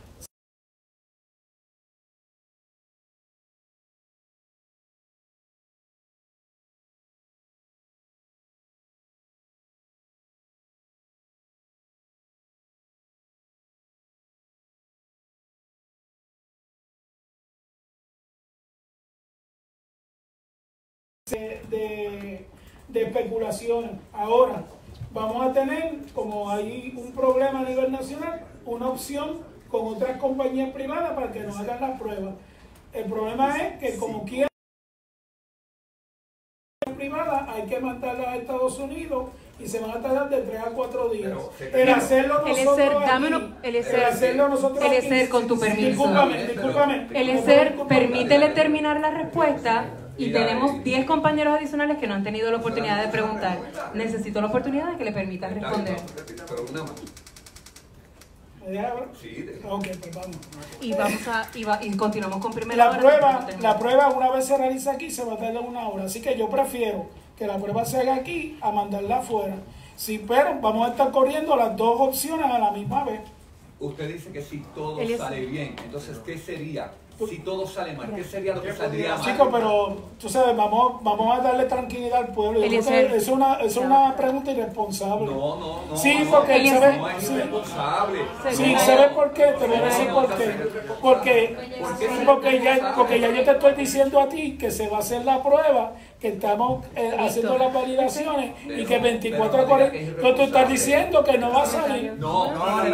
de especulaciones. Ahora vamos a tener, como hay un problema a nivel nacional, una opción con otras compañías privadas para que nos hagan las pruebas. El problema es que como quiera privada hay que mandarla a Estados Unidos y se van a tardar de 3 a 4 días. El hacerlo nosotros Eliezer, con tu permiso. Discúlpame. Eliezer, permítele terminar la respuesta. Y tenemos 10 compañeros adicionales que no han tenido la oportunidad de preguntar. Necesito la oportunidad de que le permitan responder. Ok, pues vamos. Y continuamos con primera hora. La prueba, una vez se realiza aquí, se va a tardar 1 hora. Así que yo prefiero que la prueba se haga aquí a mandarla afuera. Sí, pero vamos a estar corriendo las dos opciones a la misma vez. Usted dice que si todo sale bien, entonces ¿qué sería Si todo sale mal, ¿qué sería lo que saldría mal? Chicos, pero tú sabes, vamos a darle tranquilidad al pueblo. Yo creo que es una pregunta irresponsable. No. Sí, porque no, ¿sabes? no es irresponsable. Sí, ¿sabes por qué? Te voy a decir por qué. Porque ya yo te estoy diciendo a ti que se va a hacer la prueba, que estamos haciendo las validaciones y que 24 a 40. Pero tú estás diciendo que no va a salir. No,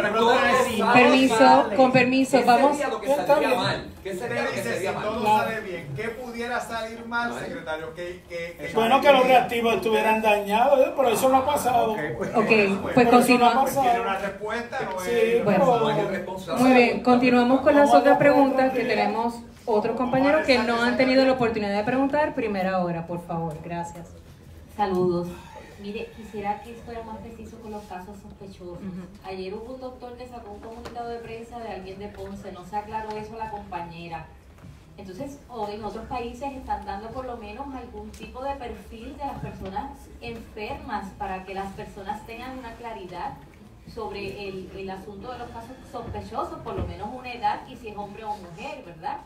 con permiso, vamos. Está bien. Mal. ¿Qué sería lo que sería mal? Si todo sale bien, ¿qué pudiera salir mal, secretario? Bueno, que los reactivos estuvieran dañados, pero eso no ha pasado. Pues continuamos. ¿Tiene una respuesta? Muy bien, continuamos con las otras preguntas que tenemos otros compañeros que no han tenido la oportunidad de preguntar. Primera hora, por favor. Gracias. Saludos. Mire, quisiera que fuera más preciso con los casos sospechosos. Ayer hubo un doctor que sacó un comunicado de prensa de alguien de Ponce, no se aclaró eso a la compañera. Entonces, o en otros países están dando por lo menos algún tipo de perfil de las personas enfermas para que las personas tengan una claridad sobre el asunto de los casos sospechosos, por lo menos una edad y si es hombre o mujer, ¿verdad?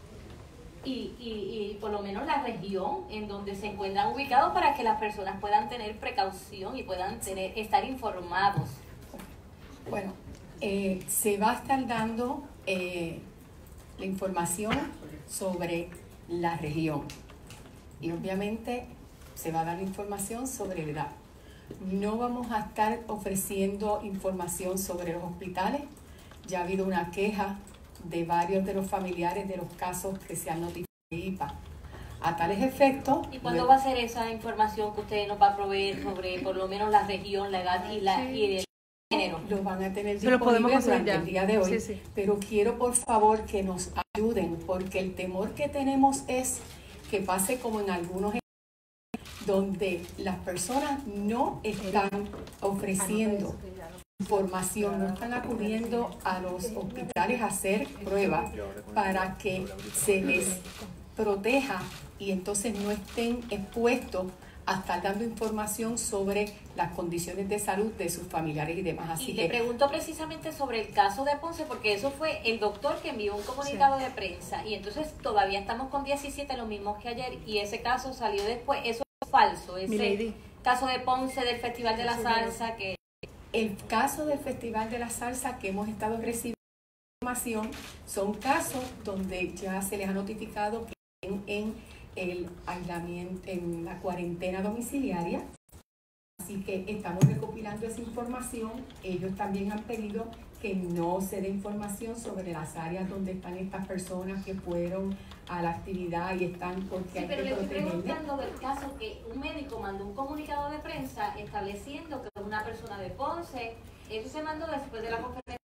Y por lo menos la región en donde se encuentran ubicados para que las personas puedan tener precaución y puedan estar informados. Bueno, se va a estar dando la información sobre la región y obviamente se va a dar información sobre la edad. No vamos a estar ofreciendo información sobre los hospitales. Ya ha habido una queja de varios de los familiares de los casos que se han notificado IPA. A tales efectos... ¿Y cuándo va a ser esa información que usted nos va a proveer sobre por lo menos la región, la edad y el género? Lo van a tener disponible durante el día de hoy. Sí. Pero quiero por favor que nos ayuden, porque el temor que tenemos es que pase como en algunos donde las personas no están ofreciendo información, no están acudiendo a los hospitales a hacer pruebas para que se les proteja y entonces no estén expuestos a estar dando información sobre las condiciones de salud de sus familiares y demás. Así y le pregunto precisamente sobre el caso de Ponce, porque eso fue el doctor que envió un comunicado de prensa y entonces todavía estamos con 17, lo mismo que ayer, y ese caso salió después. Eso es falso, ese caso de Ponce del Festival de la Salsa que... El caso del Festival de la Salsa que hemos estado recibiendo información son casos donde ya se les ha notificado que estén en el aislamiento, en la cuarentena domiciliaria. Así que estamos recopilando esa información. Ellos también han pedido que no se dé información sobre las áreas donde están estas personas que fueron a la actividad y están porque sí, pero le estoy preguntando del caso que un médico mandó un comunicado de prensa estableciendo que una persona de Ponce, eso se mandó después de la conferencia.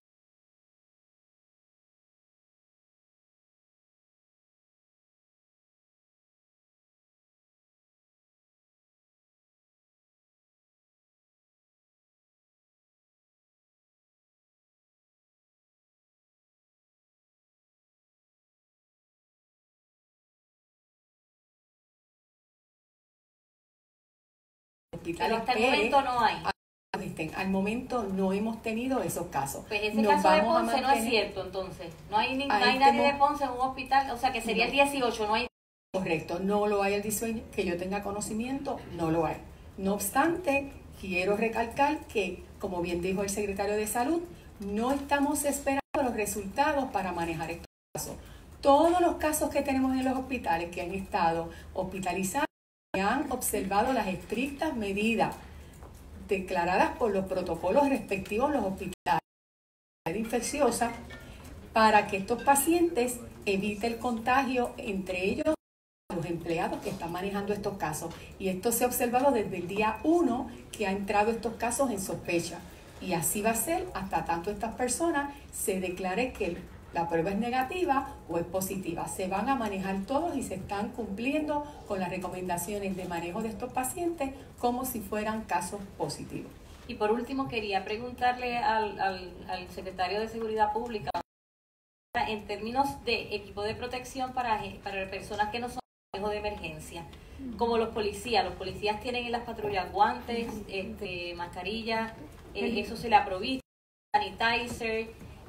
Pero hasta el momento no hay. Al momento no hemos tenido esos casos. Pues ese caso de Ponce no es cierto, entonces. No hay nadie de Ponce en un hospital, o sea que sería el 18, no hay. Correcto, no lo hay el 18, que yo tenga conocimiento, no lo hay. No obstante, quiero recalcar que, como bien dijo el secretario de Salud, no estamos esperando los resultados para manejar estos casos. Todos los casos que tenemos en los hospitales que han estado hospitalizados han observado las estrictas medidas declaradas por los protocolos respectivos en los hospitales infecciosa para que estos pacientes eviten el contagio entre ellos y los empleados que están manejando estos casos. Y esto se ha observado desde el día 1 que ha entrado estos casos en sospecha. Y así va a ser hasta tanto estas personas se declare que la prueba es negativa o es positiva. Se van a manejar todos y se están cumpliendo con las recomendaciones de manejo de estos pacientes como si fueran casos positivos. Y por último quería preguntarle al secretario de Seguridad Pública en términos de equipo de protección para personas que no son manejo de emergencia, como los policías tienen en las patrullas guantes, mascarillas, eso se le ha provisto, sanitizer.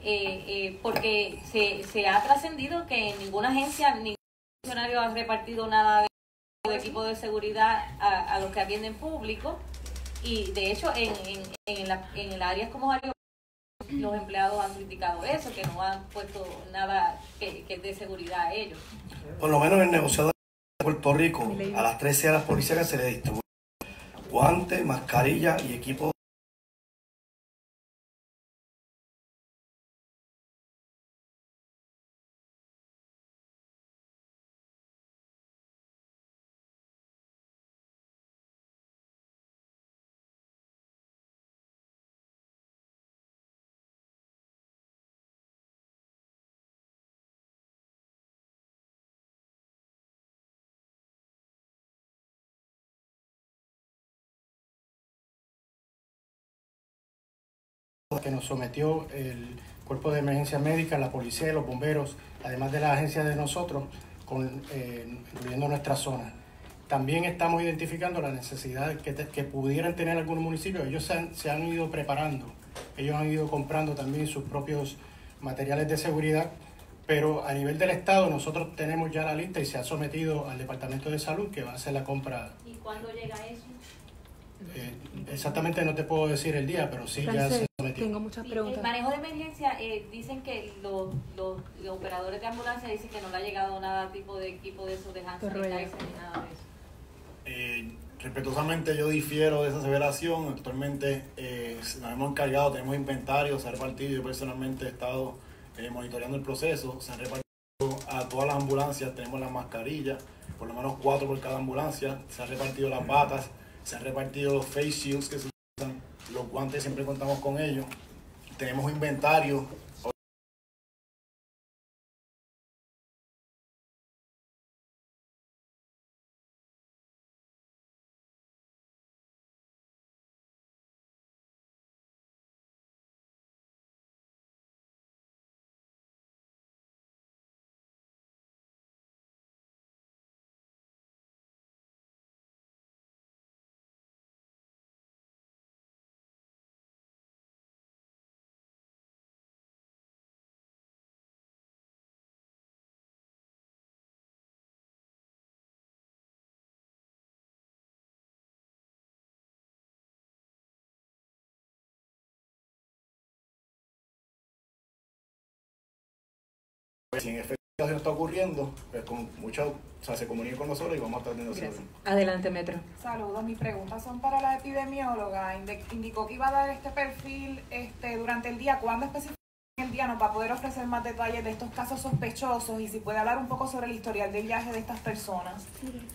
porque se ha trascendido que ninguna agencia, ningún funcionario ha repartido nada de equipo de seguridad a los que atienden público, y de hecho en el área como área los empleados han criticado eso, que no han puesto nada que dé seguridad a ellos. Por lo menos en el negociado de Puerto Rico, a las 13 a las policías se les distribuye guantes, mascarilla y equipo. Que nos sometió el Cuerpo de Emergencia Médica, la policía y los bomberos, además de la agencia de nosotros, incluyendo nuestra zona. También estamos identificando la necesidad que pudieran tener algunos municipios. Ellos se han ido preparando, ellos han ido comprando también sus propios materiales de seguridad, pero a nivel del Estado nosotros tenemos ya la lista y se ha sometido al Departamento de Salud, que va a hacer la compra. ¿Y cuándo llega eso? Exactamente no te puedo decir el día, pero sí ya se sometió. Tengo muchas preguntas. El manejo de emergencia, dicen que los operadores de ambulancia dicen que no le ha llegado nada tipo de equipo de esos de hand sanitizer ni nada de eso. Respetuosamente yo difiero de esa aseveración. Actualmente nos hemos encargado, tenemos inventario, se ha repartido, yo personalmente he estado monitoreando el proceso, se han repartido a todas las ambulancias, tenemos las mascarillas, por lo menos 4 por cada ambulancia, se han repartido las batas, se han repartido los face shields que se usan, los guantes siempre contamos con ellos, tenemos inventario. Si en efecto no está ocurriendo, pues con se comunica con nosotros y vamos a estar teniendo solución. Adelante, Metro. Saludos, mis preguntas son para la epidemióloga. Indicó que iba a dar este perfil durante el día. ¿Cuándo específicamente el día nos va a poder ofrecer más detalles de estos casos sospechosos y si puede hablar un poco sobre el historial de viaje de estas personas?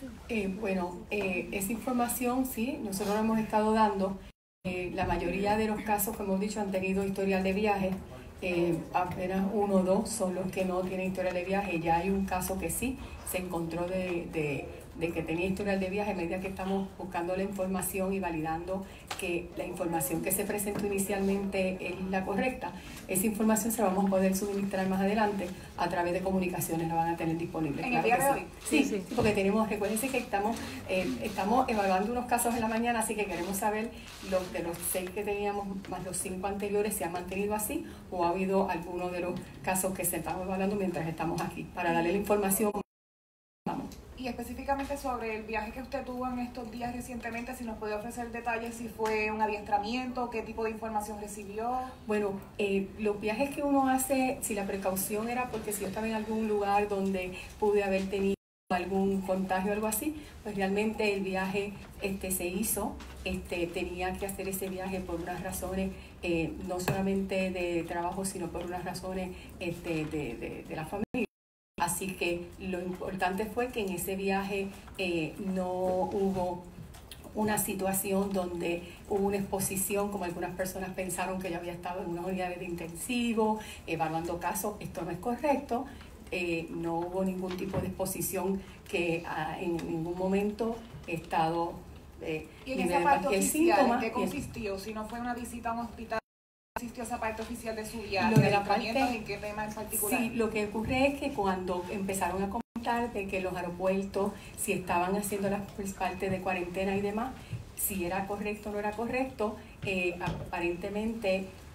Esa información sí, nosotros la hemos estado dando. La mayoría de los casos, como hemos dicho, han tenido historial de viaje. Apenas 1 o 2 son los que no tienen historial de viaje. Ya hay un caso que sí se encontró de que tenía historial de viaje. A medida que estamos buscando la información y validando que la información que se presentó inicialmente es la correcta, esa información se la vamos a poder suministrar más adelante a través de comunicaciones, la van a tener disponible. ¿En el día de hoy? Sí, porque recuérdense que estamos evaluando unos casos en la mañana, así que queremos saber de los 6 que teníamos más los 5 anteriores, si han mantenido así o ha habido alguno de los casos que se están evaluando mientras estamos aquí, para darle la información. Y específicamente sobre el viaje que usted tuvo en estos días recientemente, si nos puede ofrecer detalles, si fue un adiestramiento, qué tipo de información recibió. Bueno, los viajes que uno hace, si la precaución era porque si yo estaba en algún lugar donde pude haber tenido algún contagio o algo así, pues realmente el viaje se hizo, tenía que hacer ese viaje por unas razones no solamente de trabajo, sino por unas razones de la familia. Así que lo importante fue que en ese viaje no hubo una situación donde hubo una exposición, como algunas personas pensaron que yo había estado en unas unidades de intensivo, evaluando casos. Esto no es correcto. No hubo ningún tipo de exposición que en ningún momento he estado... ¿Y en esa parte oficial, en qué consistió? Si no fue una visita a un hospital, ¿consistió esa parte oficial de su viaje? Lo de la parte, ¿en qué tema en particular? Sí, lo que ocurre es que cuando empezaron a comentar de que los aeropuertos, si estaban haciendo las partes de cuarentena y demás, si era correcto o no era correcto, aparentemente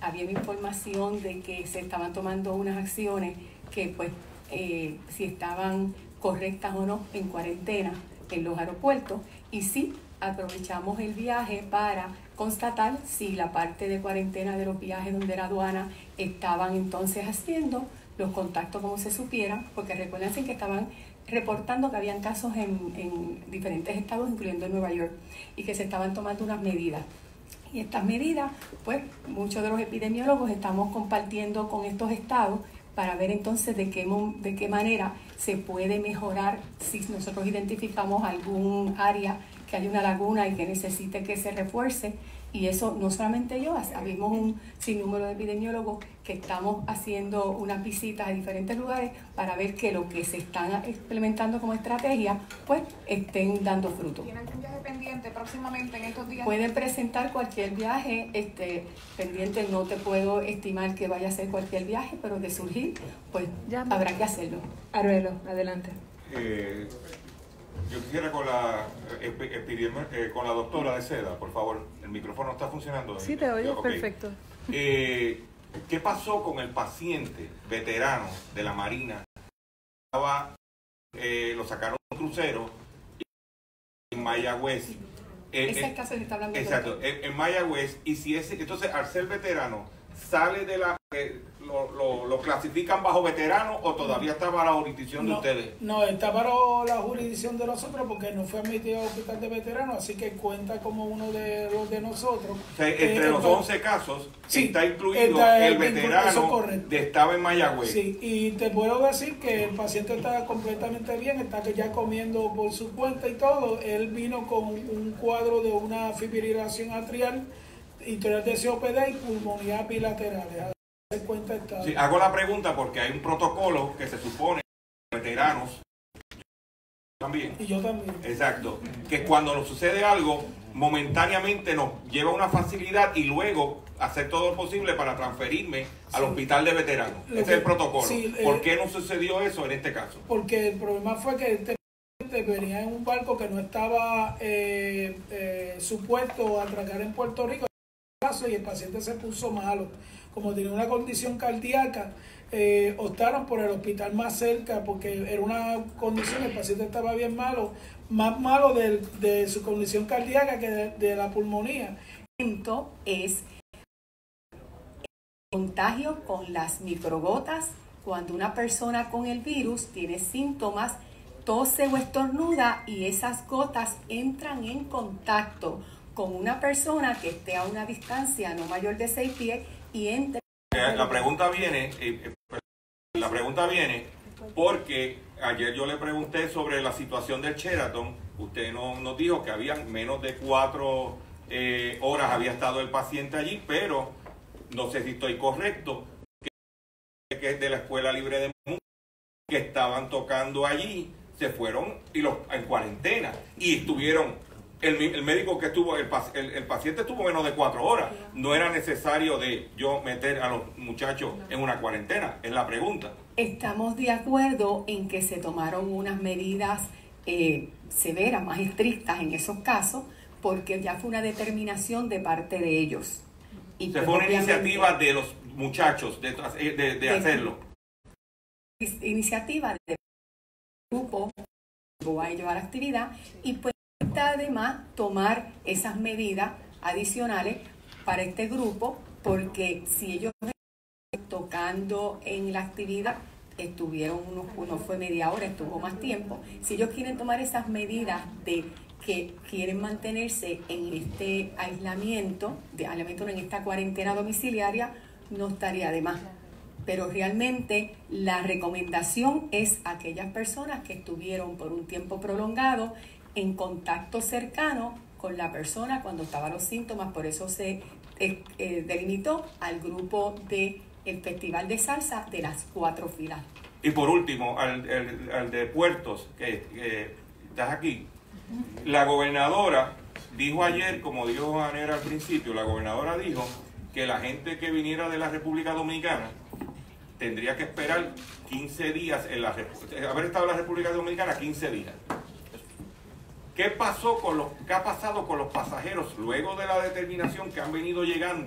había información de que se estaban tomando unas acciones que pues si estaban correctas o no en cuarentena en los aeropuertos, y sí aprovechamos el viaje para constatar si la parte de cuarentena de los viajes donde la aduana estaban entonces haciendo los contactos como se supieran, porque recuérdense que estaban reportando que habían casos en diferentes estados, incluyendo en Nueva York, y que se estaban tomando unas medidas. Y estas medidas, pues muchos de los epidemiólogos estamos compartiendo con estos estados para ver entonces de qué manera se puede mejorar si nosotros identificamos algún área que hay una laguna y que necesite que se refuerce. Y eso no solamente yo, habemos un sinnúmero de epidemiólogos que estamos haciendo unas visitas a diferentes lugares para ver que lo que se están implementando como estrategia, pues estén dando fruto. ¿Tienen un viaje pendiente próximamente en estos días? Pueden presentar cualquier viaje pendiente, no te puedo estimar que vaya a ser cualquier viaje, pero de surgir, pues habrá que hacerlo. Aruelo, adelante. Yo quisiera con la doctora de Seda, por favor. ¿El micrófono está funcionando? Sí, te oyes, okay. Perfecto. ¿Qué pasó con el paciente veterano de la Marina? Lo sacaron de un crucero en Mayagüez. Ese es el caso que está hablando. Exacto, en Mayagüez. Y si entonces, al ser veterano, sale de la... ¿Lo clasifican bajo veterano o todavía está bajo la jurisdicción de ustedes? No, está bajo la jurisdicción de nosotros porque no fue admitido al hospital de veteranos, así que cuenta como uno de los de nosotros. O sea, entre los 11 casos sí, está incluido el veterano estaba en Mayagüez. Sí, y te puedo decir que el paciente está completamente bien, está ya comiendo por su cuenta y todo. Él vino con un cuadro de una fibrilación atrial, historial de COPD y pulmonía bilaterales. Sí, hago la pregunta porque hay un protocolo que se supone que los veteranos también. Y yo también. Exacto. Que cuando nos sucede algo, momentáneamente nos lleva a una facilidad y luego hacer todo lo posible para transferirme al hospital de veteranos. Ese es el protocolo. Sí, ¿Por qué no sucedió eso en este caso? Porque el problema fue que este venía en un barco que no estaba supuesto a atracar en Puerto Rico y el paciente se puso malo. Como tenía una condición cardíaca, optaron por el hospital más cerca porque era una condición, el paciente estaba bien malo, más malo de su condición cardíaca que de la pulmonía. Es el contagio con las microgotas. Cuando una persona con el virus tiene síntomas, tose o estornuda y esas gotas entran en contacto con una persona que esté a una distancia no mayor de 6 pies y entre. La pregunta viene porque ayer yo le pregunté sobre la situación del Sheraton. Usted nos dijo que habían menos de 4 horas había estado el paciente allí, pero no sé si estoy correcto, que es de la Escuela Libre de Música, que estaban tocando allí, se fueron en cuarentena y estuvieron. El médico que estuvo, el paciente estuvo menos de 4 horas. No era necesario de yo meter a los muchachos en una cuarentena, es la pregunta. Estamos de acuerdo en que se tomaron unas medidas severas, más estrictas en esos casos, porque ya fue una determinación de parte de ellos. Y fue una iniciativa de los muchachos de hacerlo. Iniciativa del grupo que va a llevar la actividad y pues además tomar esas medidas adicionales para este grupo, porque si ellos tocando en la actividad estuvieron uno fue media hora, estuvo más tiempo, si ellos quieren tomar esas medidas de que quieren mantenerse en este aislamiento, en esta cuarentena domiciliaria, no estaría de más. Pero realmente la recomendación es a aquellas personas que estuvieron por un tiempo prolongado en contacto cercano con la persona cuando estaban los síntomas, por eso se delimitó al grupo del Festival de Salsa de las 4 filas. Y por último, al de Puertos, que estás aquí, la gobernadora dijo ayer, como dijo Janera al principio, la gobernadora dijo que la gente que viniera de la República Dominicana tendría que esperar 15 días, haber estado en la República Dominicana 15 días. ¿Qué ha pasado con los pasajeros luego de la determinación que han venido llegando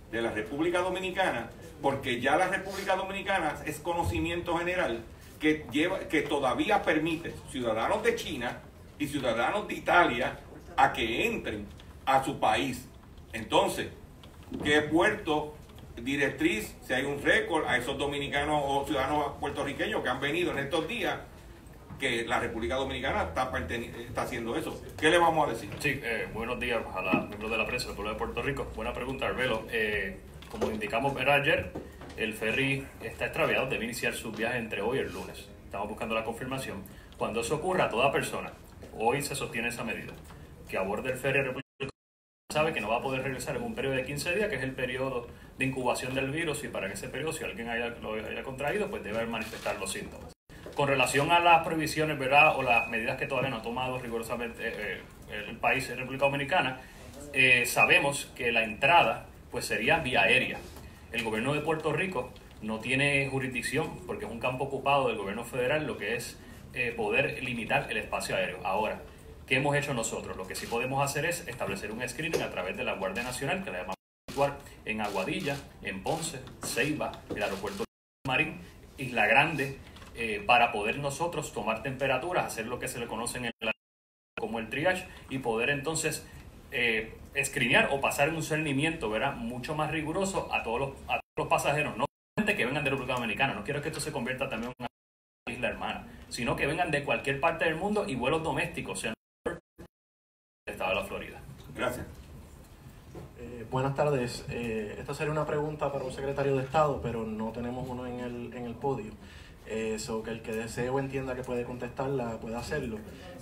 de la República Dominicana, porque ya la República Dominicana es conocimiento general que todavía permite ciudadanos de China y ciudadanos de Italia a que entren a su país. Entonces, ¿qué puerto directriz, si hay un récord a esos dominicanos o ciudadanos puertorriqueños que han venido en estos días, que la República Dominicana está haciendo eso? ¿Qué le vamos a decir? Sí, buenos días a los miembros de la prensa del pueblo de Puerto Rico. Buena pregunta, Arbelo. Como indicamos ayer, el ferry está extraviado, debe iniciar su viaje entre hoy y el lunes. Estamos buscando la confirmación. Cuando eso ocurra, toda persona, hoy se sostiene esa medida, que aborde el ferry República sabe que no va a poder regresar en un periodo de 15 días, que es el periodo de incubación del virus, y para que ese periodo, si alguien lo haya contraído, pues debe manifestar los síntomas. Con relación a las prohibiciones, ¿verdad?, o las medidas que todavía no ha tomado rigurosamente el país de República Dominicana, sabemos que la entrada pues sería vía aérea. El gobierno de Puerto Rico no tiene jurisdicción, porque es un campo ocupado del gobierno federal, lo que es poder limitar el espacio aéreo. Ahora, ¿qué hemos hecho nosotros? Lo que sí podemos hacer es establecer un screening a través de la Guardia Nacional, que la llamamos en Aguadilla, en Ponce, Ceiba, el aeropuerto de Marín, Isla Grande, para poder nosotros tomar temperaturas, hacer lo que se le conoce en el como el triage, y poder entonces escrinear o pasar un cernimiento, ¿verdad?, mucho más riguroso a todos los pasajeros, no solamente que vengan de República Dominicana. No quiero que esto se convierta también en una isla hermana, sino que vengan de cualquier parte del mundo y vuelos domésticos, sea el estado de la Florida. Gracias. Buenas tardes. Esta sería una pregunta para un secretario de Estado, pero no tenemos uno en el podio. Que el que desee o entienda que puede contestarla puede hacerlo.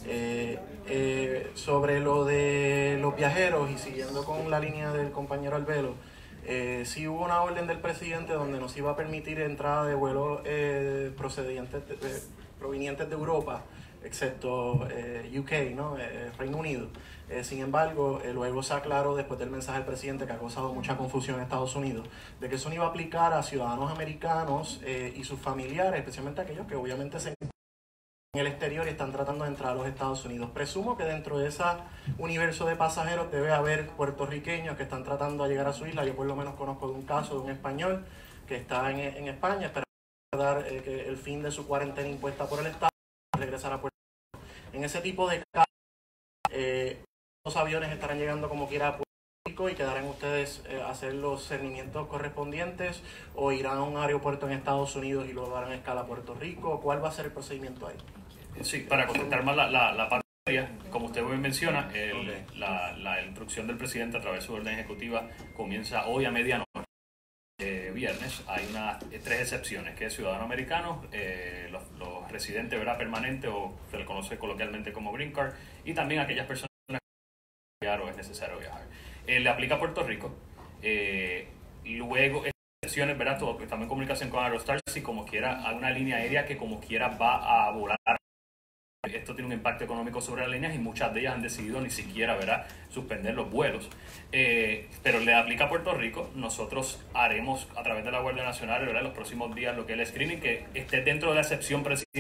Sobre lo de los viajeros, y siguiendo con la línea del compañero Arbelo, sí hubo una orden del presidente donde nos iba a permitir entrada de vuelos provenientes de Europa, excepto UK, ¿no? Reino Unido. Sin embargo, luego se aclaró, después del mensaje del presidente, que ha causado mucha confusión en Estados Unidos, de que eso no iba a aplicar a ciudadanos americanos y sus familiares, especialmente aquellos que obviamente se encuentran en el exterior y están tratando de entrar a los Estados Unidos. Presumo que dentro de ese universo de pasajeros debe haber puertorriqueños que están tratando de llegar a su isla. Yo por lo menos conozco de un caso de un español que está en España, esperando dar que el fin de su cuarentena impuesta por el Estado, regresar a Puerto Rico. En ese tipo de casos, los aviones estarán llegando como quiera a Puerto Rico y quedarán ustedes a hacer los cernimientos correspondientes, o irán a un aeropuerto en Estados Unidos y luego harán escala a Puerto Rico. ¿Cuál va a ser el procedimiento ahí? Sí, para contestar más la parte, como usted bien menciona, la instrucción del presidente a través de su orden ejecutiva comienza hoy a medianoche, viernes. Hay tres excepciones, que es ciudadano americano, los residentes, ¿verdad?, permanentes, o se le conoce coloquialmente como green card, y también aquellas personas o es necesario viajar. Le aplica a Puerto Rico. Luego, excepciones, ¿verdad?, también comunicación con Aerostars, si como quiera, hay una línea aérea que como quiera va a volar. Esto tiene un impacto económico sobre las líneas y muchas de ellas han decidido ni siquiera, ¿verdad?, suspender los vuelos. Pero le aplica a Puerto Rico. Nosotros haremos a través de la Guardia Nacional, ¿verdad?, en los próximos días lo que es el screening, que esté dentro de la excepción presidencial,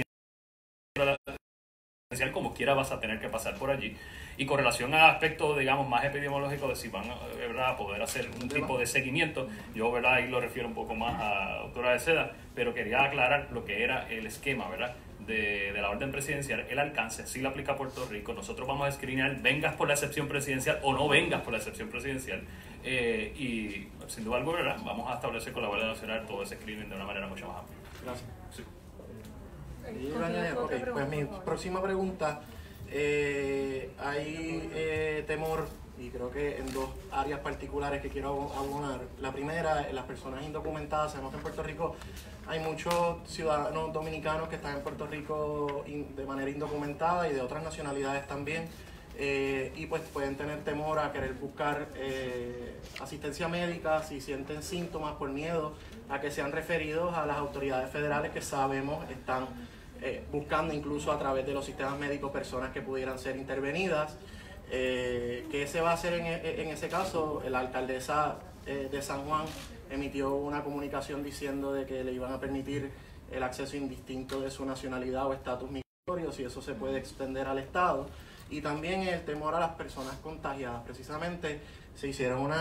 como quiera vas a tener que pasar por allí. Y con relación al aspecto, digamos, más epidemiológico, de si van, ¿verdad?, a poder hacer un tipo de seguimiento, yo, ¿verdad?, ahí lo refiero un poco más a la doctora de Seda, pero quería aclarar lo que era el esquema, ¿verdad?, de la orden presidencial. El alcance sí lo aplica a Puerto Rico. Nosotros vamos a screenear, vengas por la excepción presidencial o no vengas por la excepción presidencial, y sin duda alguna, ¿verdad?, vamos a establecer con la Guardia Nacional todo ese screening de una manera mucho más amplia. Gracias. Sí. Pues mi próxima pregunta, hay temor, y creo que en dos áreas particulares que quiero abonar. La primera, las personas indocumentadas. Sabemos que en Puerto Rico hay muchos ciudadanos dominicanos que están en Puerto Rico de manera indocumentada, y de otras nacionalidades también, y pues pueden tener temor a querer buscar asistencia médica si sienten síntomas, por miedo a que sean referidos a las autoridades federales, que sabemos están buscando incluso a través de los sistemas médicos personas que pudieran ser intervenidas. ¿Qué se va a hacer en ese caso? La alcaldesa de San Juan emitió una comunicación diciendo de que le iban a permitir el acceso indistinto de su nacionalidad o estatus migratorio, si eso se puede extender al Estado. Y también el temor a las personas contagiadas. Precisamente se hicieron unas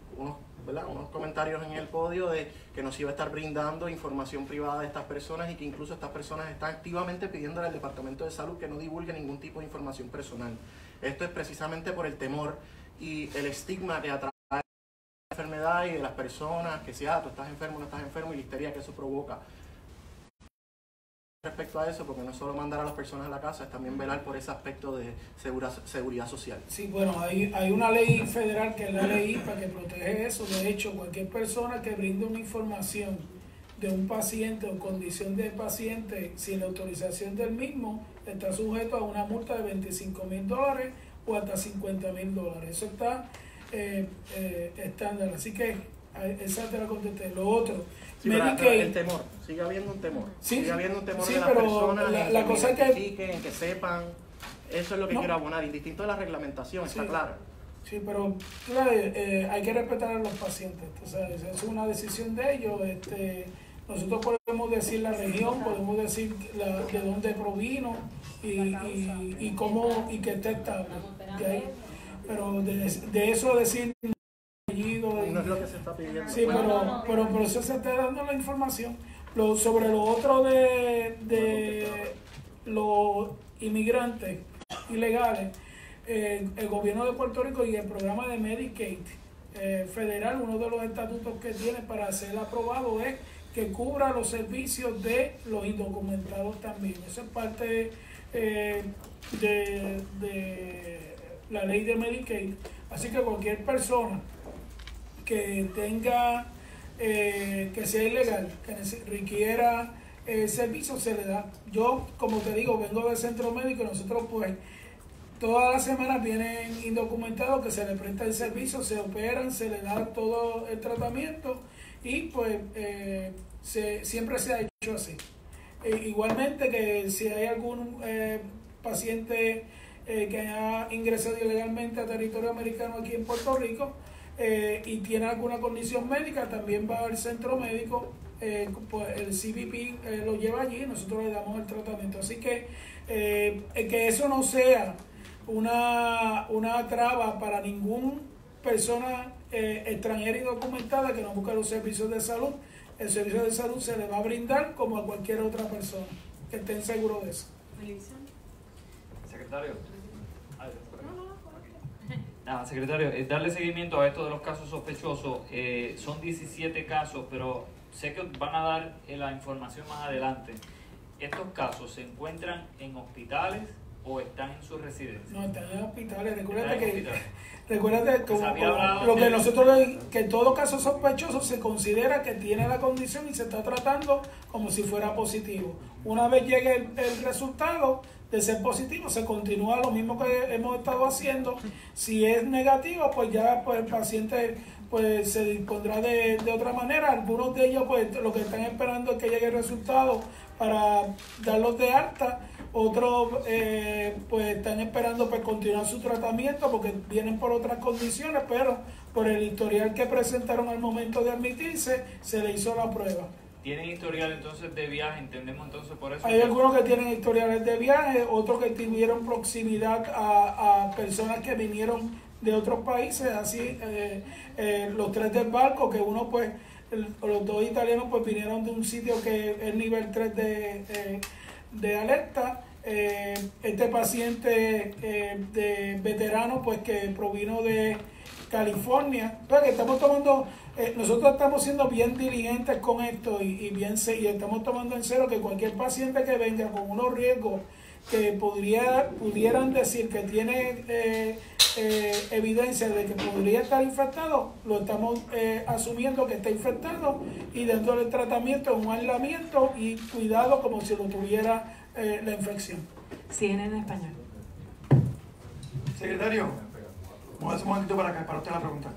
unos comentarios en el podio de que nos iba a estar brindando información privada de estas personas y que incluso estas personas están activamente pidiéndole al Departamento de Salud que no divulgue ningún tipo de información personal. Esto es precisamente por el temor y el estigma que atrae la enfermedad y de las personas, que si tú estás enfermo, no estás enfermo, y la histeria que eso provoca. Respecto a eso, porque no es solo mandar a las personas a la casa, es también velar por ese aspecto de seguridad social. Sí, bueno, hay una ley federal que es la ley IPA que protege eso. De hecho, cualquier persona que brinde una información de un paciente o condición del paciente sin la autorización del mismo está sujeto a una multa de $25,000 o hasta $50,000. Eso está estándar. Así que esa te la contesté. Lo otro, sí, pero el temor, sigue habiendo un temor. Sí, sigue habiendo un temor de las personas la cosa que sepan. Eso es lo que quiero abonar, indistinto de la reglamentación, está claro. Sí, pero claro, hay que respetar a los pacientes. O sea, es una decisión de ellos. Nosotros podemos decir la región, podemos decir de dónde provino y cómo y que esté estable. Pero de eso decir no es lo que se está pidiendo. Sí, pero por eso se está dando la información. Sobre lo otro de los inmigrantes ilegales, el gobierno de Puerto Rico y el programa de Medicaid federal, uno de los estatutos que tiene para ser aprobado es que cubra los servicios de los indocumentados también. Eso es parte de la ley de Medicaid. Así que cualquier persona que tenga, que sea ilegal, que requiera servicio, se le da. Yo, como te digo, vengo del centro médico y nosotros pues todas las semanas vienen indocumentados que se les presta el servicio, se operan, se les da todo el tratamiento y pues siempre se ha hecho así. Igualmente que si hay algún paciente que haya ingresado ilegalmente a territorio americano aquí en Puerto Rico y tiene alguna condición médica, también va al centro médico, pues el CBP lo lleva allí y nosotros le damos el tratamiento. Así que eso no sea una traba para ninguna persona extranjera y documentada que no busque los servicios de salud. El servicio de salud se le va a brindar como a cualquier otra persona, que estén seguros de eso. Secretario. Secretario, darle seguimiento a esto de los casos sospechosos. Son 17 casos, pero sé que van a dar la información más adelante. ¿Estos casos se encuentran en hospitales o están en sus residencias? No, están en hospitales. Recuérdate como lo que nosotros, que todo caso sospechoso se considera que tiene la condición y se está tratando como si fuera positivo. Una vez llegue el resultado de ser positivo, se continúa lo mismo que hemos estado haciendo. Si es negativo, pues ya pues el paciente pues se dispondrá de otra manera. Algunos de ellos pues lo que están esperando es que llegue el resultado para darlos de alta. Otros pues están esperando pues continuar su tratamiento porque vienen por otras condiciones, pero por el historial que presentaron al momento de admitirse, se le hizo la prueba. ¿Tienen historial entonces de viaje? ¿Entendemos entonces por eso? Hay algunos que tienen historiales de viaje, otros que tuvieron proximidad a personas que vinieron de otros países, así los 3 del barco, que uno pues, los 2 italianos pues vinieron de un sitio que es nivel 3 de alerta. Este paciente de veterano pues que provino de California. Entonces, estamos tomando, nosotros estamos siendo bien diligentes con esto y estamos tomando en serio que cualquier paciente que venga con unos riesgos que pudieran decir que tiene evidencia de que podría estar infectado, lo estamos asumiendo que está infectado y dándole tratamiento, un aislamiento y cuidado como si lo tuviera la infección. CNN en español. Secretario, voy a hacer un momentito para acá, para usted la pregunta.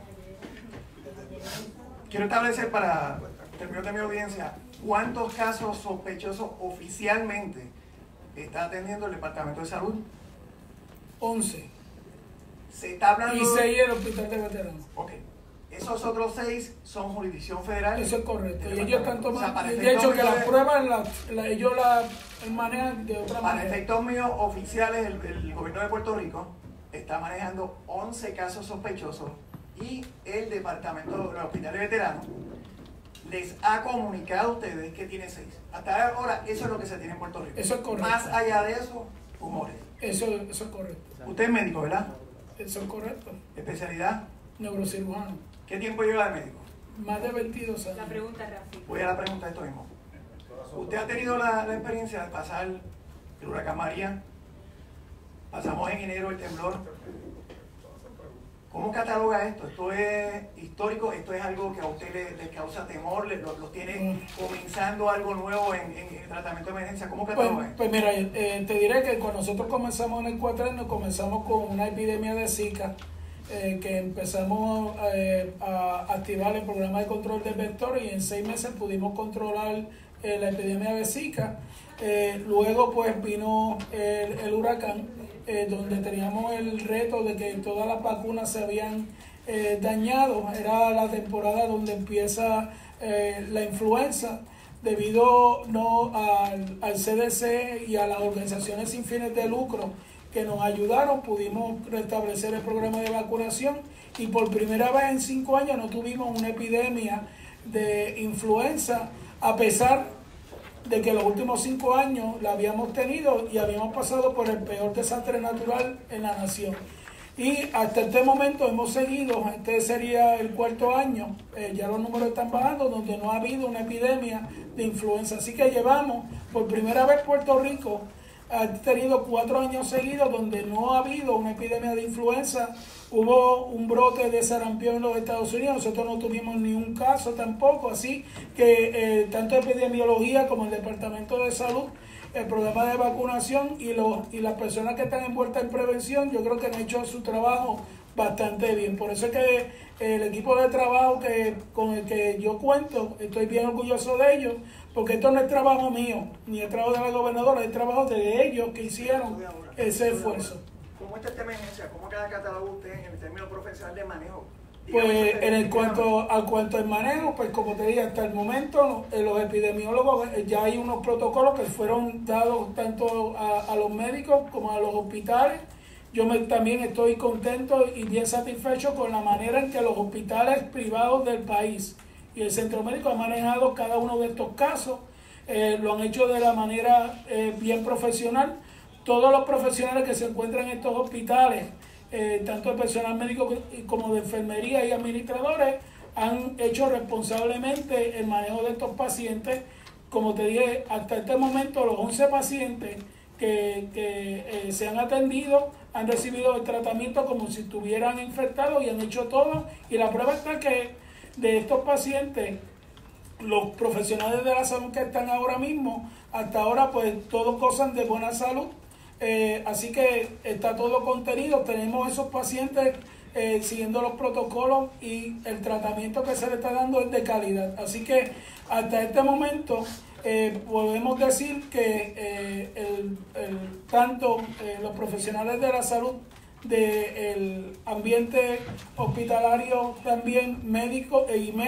Quiero establecer para términos de mi audiencia, ¿cuántos casos sospechosos oficialmente está atendiendo el Departamento de Salud? 11. Se está hablando... Y 6 en el Hospital de Veteranos. Ok. Esos otros 6 son jurisdicción federal. Eso es correcto. Y ellos están tomando... De hecho, que las pruebas ellos las manejan de otra manera. Para efectos míos oficiales, el gobierno de Puerto Rico está manejando 11 casos sospechosos y el departamento de los hospitales veteranos les ha comunicado a ustedes que tiene 6. Hasta ahora eso es lo que se tiene en Puerto Rico. Eso es correcto. Más allá de eso, humores. Eso es correcto. Usted es médico, ¿verdad? Eso es correcto. ¿Especialidad? Neurocirujano. ¿Qué tiempo lleva de médico? Más de 22 años. La pregunta es rápida. Voy a la pregunta de esto mismo. ¿Usted ha tenido la experiencia de pasar el huracán María? Pasamos en enero el temblor. ¿Cómo cataloga esto? ¿Esto es histórico? ¿Esto es algo que a usted le causa temor? ¿Los tiene comenzando algo nuevo en el tratamiento de emergencia? ¿Cómo cataloga esto? Pues mira, te diré que cuando nosotros comenzamos en el cuatrenio, comenzamos con una epidemia de Zika, que empezamos a activar el programa de control del vector y en 6 meses pudimos controlar la epidemia de Zika. Luego pues vino el huracán, donde teníamos el reto de que todas las vacunas se habían dañado. Era la temporada donde empieza la influenza. Debido al CDC y a las organizaciones sin fines de lucro que nos ayudaron, pudimos restablecer el programa de vacunación y por primera vez en 5 años no tuvimos una epidemia de influenza, a pesar de que los últimos 5 años la habíamos tenido y habíamos pasado por el peor desastre natural en la nación. Y hasta este momento hemos seguido, este sería el 4º año, ya los números están bajando, donde no ha habido una epidemia de influenza. Así que llevamos, por primera vez Puerto Rico ha tenido 4 años seguidos donde no ha habido una epidemia de influenza. Hubo un brote de sarampión en los Estados Unidos, nosotros no tuvimos ni un caso tampoco, así que tanto epidemiología como el Departamento de Salud, el programa de vacunación y las personas que están envueltas en prevención, yo creo que han hecho su trabajo bastante bien. Por eso es que el equipo de trabajo con el que yo cuento, estoy bien orgulloso de ellos, porque esto no es trabajo mío, ni el trabajo de la gobernadora, es trabajo de ellos que hicieron ese esfuerzo. ¿Cómo está esta emergencia? ¿Cómo queda catalogado usted en el término profesional de manejo? Pues en cuanto al manejo, pues como te dije, hasta el momento los epidemiólogos ya hay unos protocolos que fueron dados tanto a los médicos como a los hospitales. Yo también estoy contento y bien satisfecho con la manera en que los hospitales privados del país y el centro médico han manejado cada uno de estos casos. Lo han hecho de la manera bien profesional. Todos los profesionales que se encuentran en estos hospitales, tanto el personal médico como de enfermería y administradores, han hecho responsablemente el manejo de estos pacientes. Como te dije, hasta este momento los 11 pacientes que se han atendido han recibido el tratamiento como si estuvieran infectados y han hecho todo. Y la prueba está que de estos pacientes, los profesionales de la salud que están ahora mismo, hasta ahora pues todos gozan de buena salud. Así que está todo contenido. Tenemos esos pacientes siguiendo los protocolos y el tratamiento que se le está dando es de calidad. Así que hasta este momento podemos decir que tanto los profesionales de la salud, del ambiente hospitalario, también médicos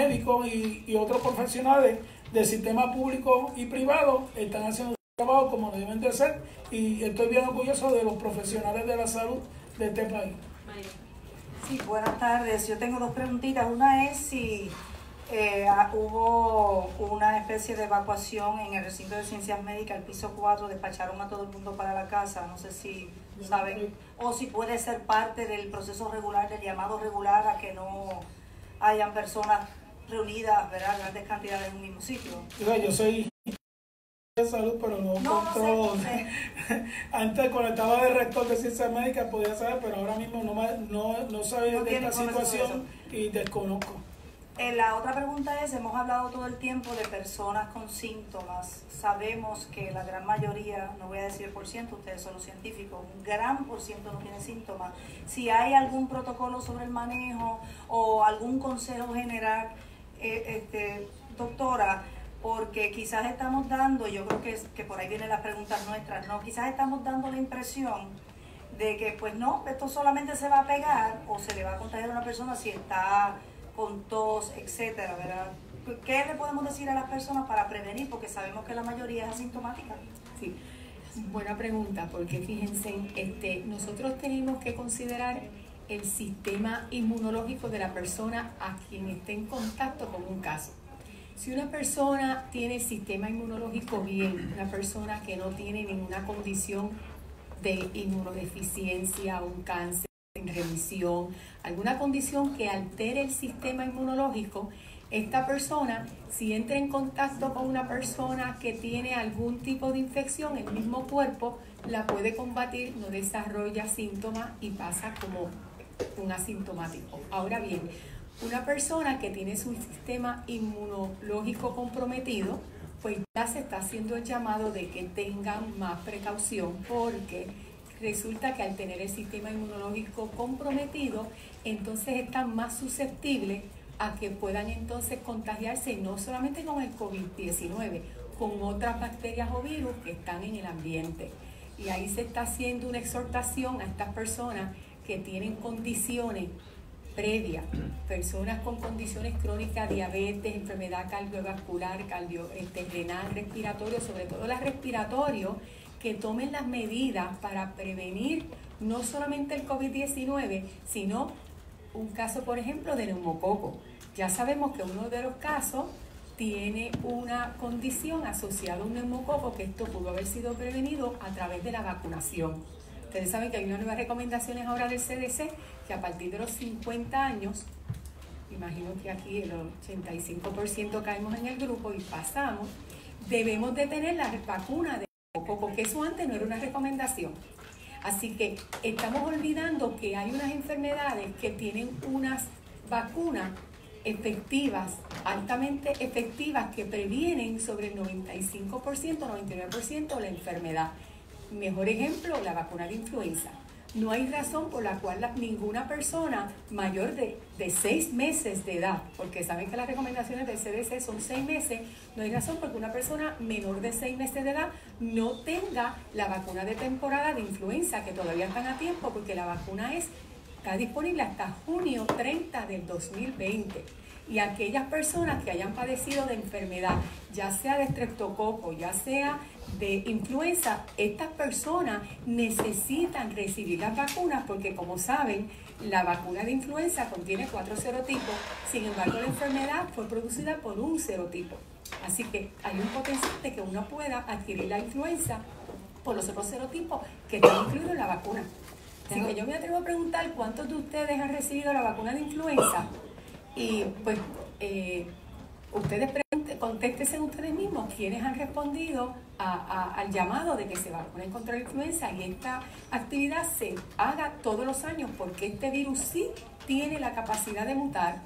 y otros profesionales del sistema público y privado están haciendo trabajo como deben de ser, y estoy bien orgulloso de los profesionales de la salud de este país. Sí, buenas tardes. Yo tengo 2 preguntitas. Una es si hubo una especie de evacuación en el recinto de ciencias médicas, el piso 4, despacharon a todo el mundo para la casa, no sé si saben, o si puede ser parte del proceso regular, del llamado regular, a que no hayan personas reunidas, ¿verdad?, grandes cantidades en un mismo sitio. Yo soy de salud, pero no controlo. Antes, cuando estaba de rector de ciencias médicas, podía saber, pero ahora mismo no sabía de esta situación y desconozco. La otra pregunta es, hemos hablado todo el tiempo de personas con síntomas. Sabemos que la gran mayoría, no voy a decir por ciento, ustedes son los científicos, un gran por ciento no tiene síntomas. Si hay algún protocolo sobre el manejo o algún consejo general, doctora, porque quizás estamos dando, yo creo que por ahí vienen las preguntas nuestras, ¿no? Quizás estamos dando la impresión de que pues no, esto solamente se va a pegar o se le va a contagiar a una persona si está con tos, etcétera, ¿verdad? ¿Qué le podemos decir a las personas para prevenir? Porque sabemos que la mayoría es asintomática. Sí, buena pregunta, porque fíjense, nosotros tenemos que considerar el sistema inmunológico de la persona a quien esté en contacto con un caso. Si una persona tiene el sistema inmunológico bien, una persona que no tiene ninguna condición de inmunodeficiencia, un cáncer en remisión, alguna condición que altere el sistema inmunológico, esta persona, si entra en contacto con una persona que tiene algún tipo de infección en el mismo cuerpo, la puede combatir, no desarrolla síntomas y pasa como un asintomático. Ahora bien, una persona que tiene su sistema inmunológico comprometido, pues ya se está haciendo el llamado de que tengan más precaución, porque resulta que al tener el sistema inmunológico comprometido, entonces están más susceptibles a que puedan entonces contagiarse no solamente con el COVID-19, con otras bacterias o virus que están en el ambiente. Y ahí se está haciendo una exhortación a estas personas que tienen condiciones previas, personas con condiciones crónicas, diabetes, enfermedad cardiovascular, renal, respiratorio, sobre todo las respiratorio, que tomen las medidas para prevenir no solamente el COVID-19, sino un caso, por ejemplo, de neumococo. Ya sabemos que uno de los casos tiene una condición asociada a un neumococo, que esto pudo haber sido prevenido a través de la vacunación. Ustedes saben que hay unas nuevas recomendaciones ahora del CDC, que a partir de los 50 años, imagino que aquí el 85% caemos en el grupo y pasamos, debemos de tener la vacuna de neumococo, que eso antes no era una recomendación. Así que estamos olvidando que hay unas enfermedades que tienen unas vacunas efectivas, altamente efectivas, que previenen sobre el 95%, 99% de la enfermedad. Mejor ejemplo, la vacuna de influenza. No hay razón por la cual ninguna persona mayor de 6 meses de edad, porque saben que las recomendaciones del CDC son 6 meses, no hay razón porque una persona menor de 6 meses de edad no tenga la vacuna de temporada de influenza, que todavía están a tiempo, porque la vacuna está disponible hasta junio 30 del 2020. Y aquellas personas que hayan padecido de enfermedad, ya sea de estreptococo, ya sea de influenza, estas personas necesitan recibir las vacunas, porque como saben, la vacuna de influenza contiene 4 serotipos, sin embargo la enfermedad fue producida por un serotipo. Así que hay un potencial de que uno pueda adquirir la influenza por los otros serotipos que están incluidos en la vacuna. Así que yo me atrevo a preguntar cuántos de ustedes han recibido la vacuna de influenza. Y pues ustedes contéstense ustedes mismos quiénes han respondido al llamado de que se vacunen contra la influenza, y esta actividad se haga todos los años, porque este virus sí tiene la capacidad de mutar,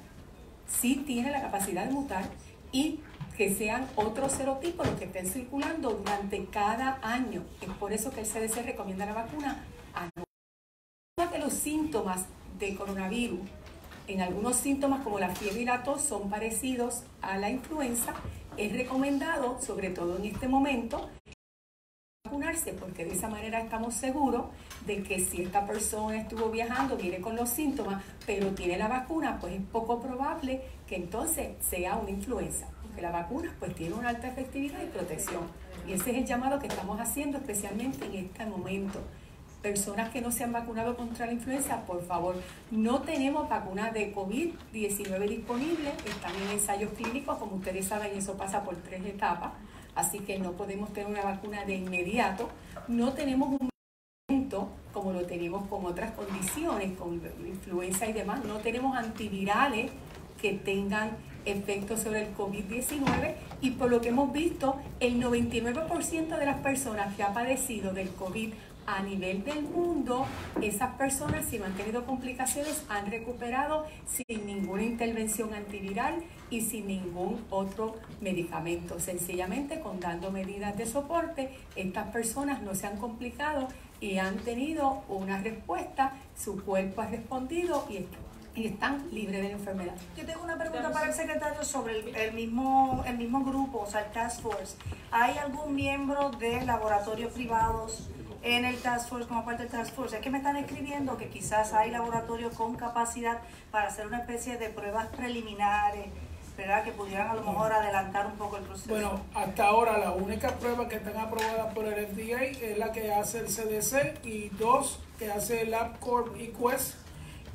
y que sean otros serotipos los que estén circulando durante cada año. Es por eso que el CDC recomienda la vacuna anual. Uno de los síntomas de coronavirus, en algunos síntomas como la fiebre y la tos, son parecidos a la influenza. Es recomendado, sobre todo en este momento, vacunarse, porque de esa manera estamos seguros de que si esta persona estuvo viajando, viene con los síntomas, pero tiene la vacuna, pues es poco probable que entonces sea una influenza, porque la vacuna pues tiene una alta efectividad y protección. Y ese es el llamado que estamos haciendo especialmente en este momento. Personas que no se han vacunado contra la influenza, por favor, no tenemos vacuna de COVID-19 disponible, están en ensayos clínicos, como ustedes saben, eso pasa por 3 etapas, así que no podemos tener una vacuna de inmediato. No tenemos un medicamento como lo tenemos con otras condiciones, con influenza y demás, no tenemos antivirales que tengan efectos sobre el COVID-19, y por lo que hemos visto, el 99% de las personas que han padecido del COVID a nivel del mundo, esas personas, si no han tenido complicaciones, han recuperado sin ninguna intervención antiviral y sin ningún otro medicamento. Sencillamente, dando medidas de soporte, estas personas no se han complicado y han tenido una respuesta, su cuerpo ha respondido y están libres de la enfermedad. Yo tengo una pregunta para el secretario sobre el mismo grupo, o sea, el Task Force. ¿Hay algún miembro de laboratorios privados en el Task Force, como parte del Task Force? Es que me están escribiendo que quizás hay laboratorios con capacidad para hacer una especie de pruebas preliminares, ¿verdad?, que pudieran a lo mejor adelantar un poco el proceso. Bueno, hasta ahora la única prueba que están aprobadas por el FDA es la que hace el CDC, y 2 que hace el LabCorp y Quest,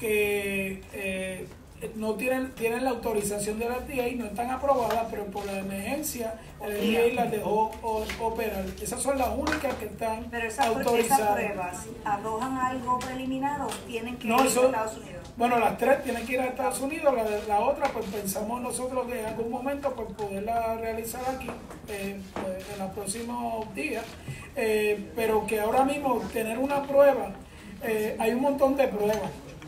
que no tienen la autorización de la FDA y no están aprobadas, pero por la emergencia el FDA las dejó operar. Esas son las únicas que están autorizadas. ¿Esas pruebas arrojan algo preliminar o tienen que ir a Estados Unidos? Bueno, las tres tienen que ir a Estados Unidos, la otra pues pensamos nosotros que en algún momento pues poderla realizar aquí en los próximos días, pero que ahora mismo tener una prueba, hay un montón de pruebas.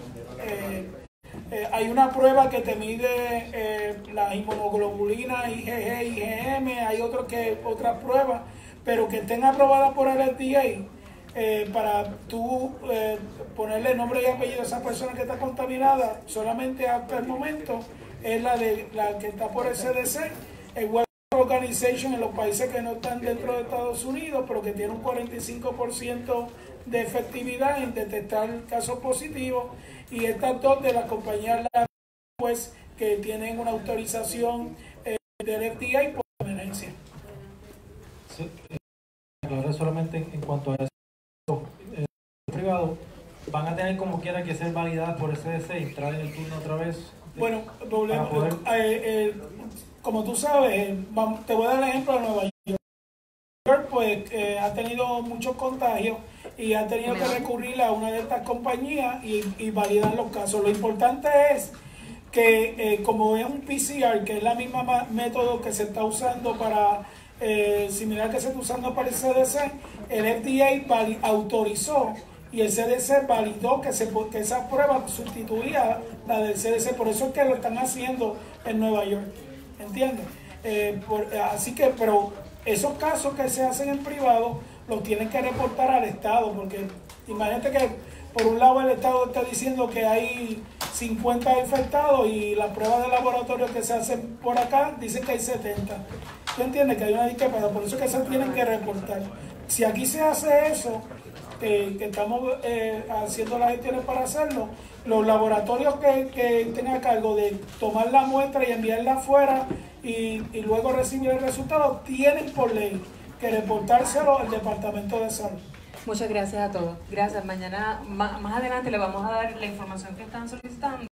Hay una prueba que te mide la inmunoglobulina, IgG, IgM, hay otras pruebas, pero que estén aprobadas por el FDA para tú ponerle nombre y apellido a esa persona que está contaminada, solamente hasta el momento es la que está por el CDC, el World Health Organization en los países que no están dentro de Estados Unidos, pero que tiene un 45% de efectividad en detectar casos positivos, y estas dos de las compañías pues que tienen una autorización del FDA por emergencia. Sí, claro, solamente en cuanto a eso privado, van a tener como quiera que ser validadas por el CDC y entrar en el turno otra vez. Bueno, como tú sabes, te voy a dar el ejemplo de Nueva York, pues ha tenido muchos contagios y ha tenido que recurrir a una de estas compañías y validar los casos. Lo importante es que como es un PCR, que es la misma método que se está usando para, similar que se está usando para el CDC, el FDA autorizó y el CDC validó que esa prueba sustituía la del CDC. Por eso es que lo están haciendo en Nueva York, ¿entiendes? Así que, pero esos casos que se hacen en privado los tienen que reportar al Estado, porque imagínate que por un lado el Estado está diciendo que hay 50 infectados y las pruebas de laboratorio que se hacen por acá dicen que hay 70. ¿Tú entiendes? Que hay una discrepancia, por eso es que se tienen que reportar. Si aquí se hace eso, que estamos haciendo las gestiones para hacerlo, los laboratorios que estén a cargo de tomar la muestra y enviarla afuera y luego recibir el resultado, tienen por ley que reportárselo al Departamento de Salud. Muchas gracias a todos. Gracias. Mañana, más adelante, le vamos a dar la información que están solicitando.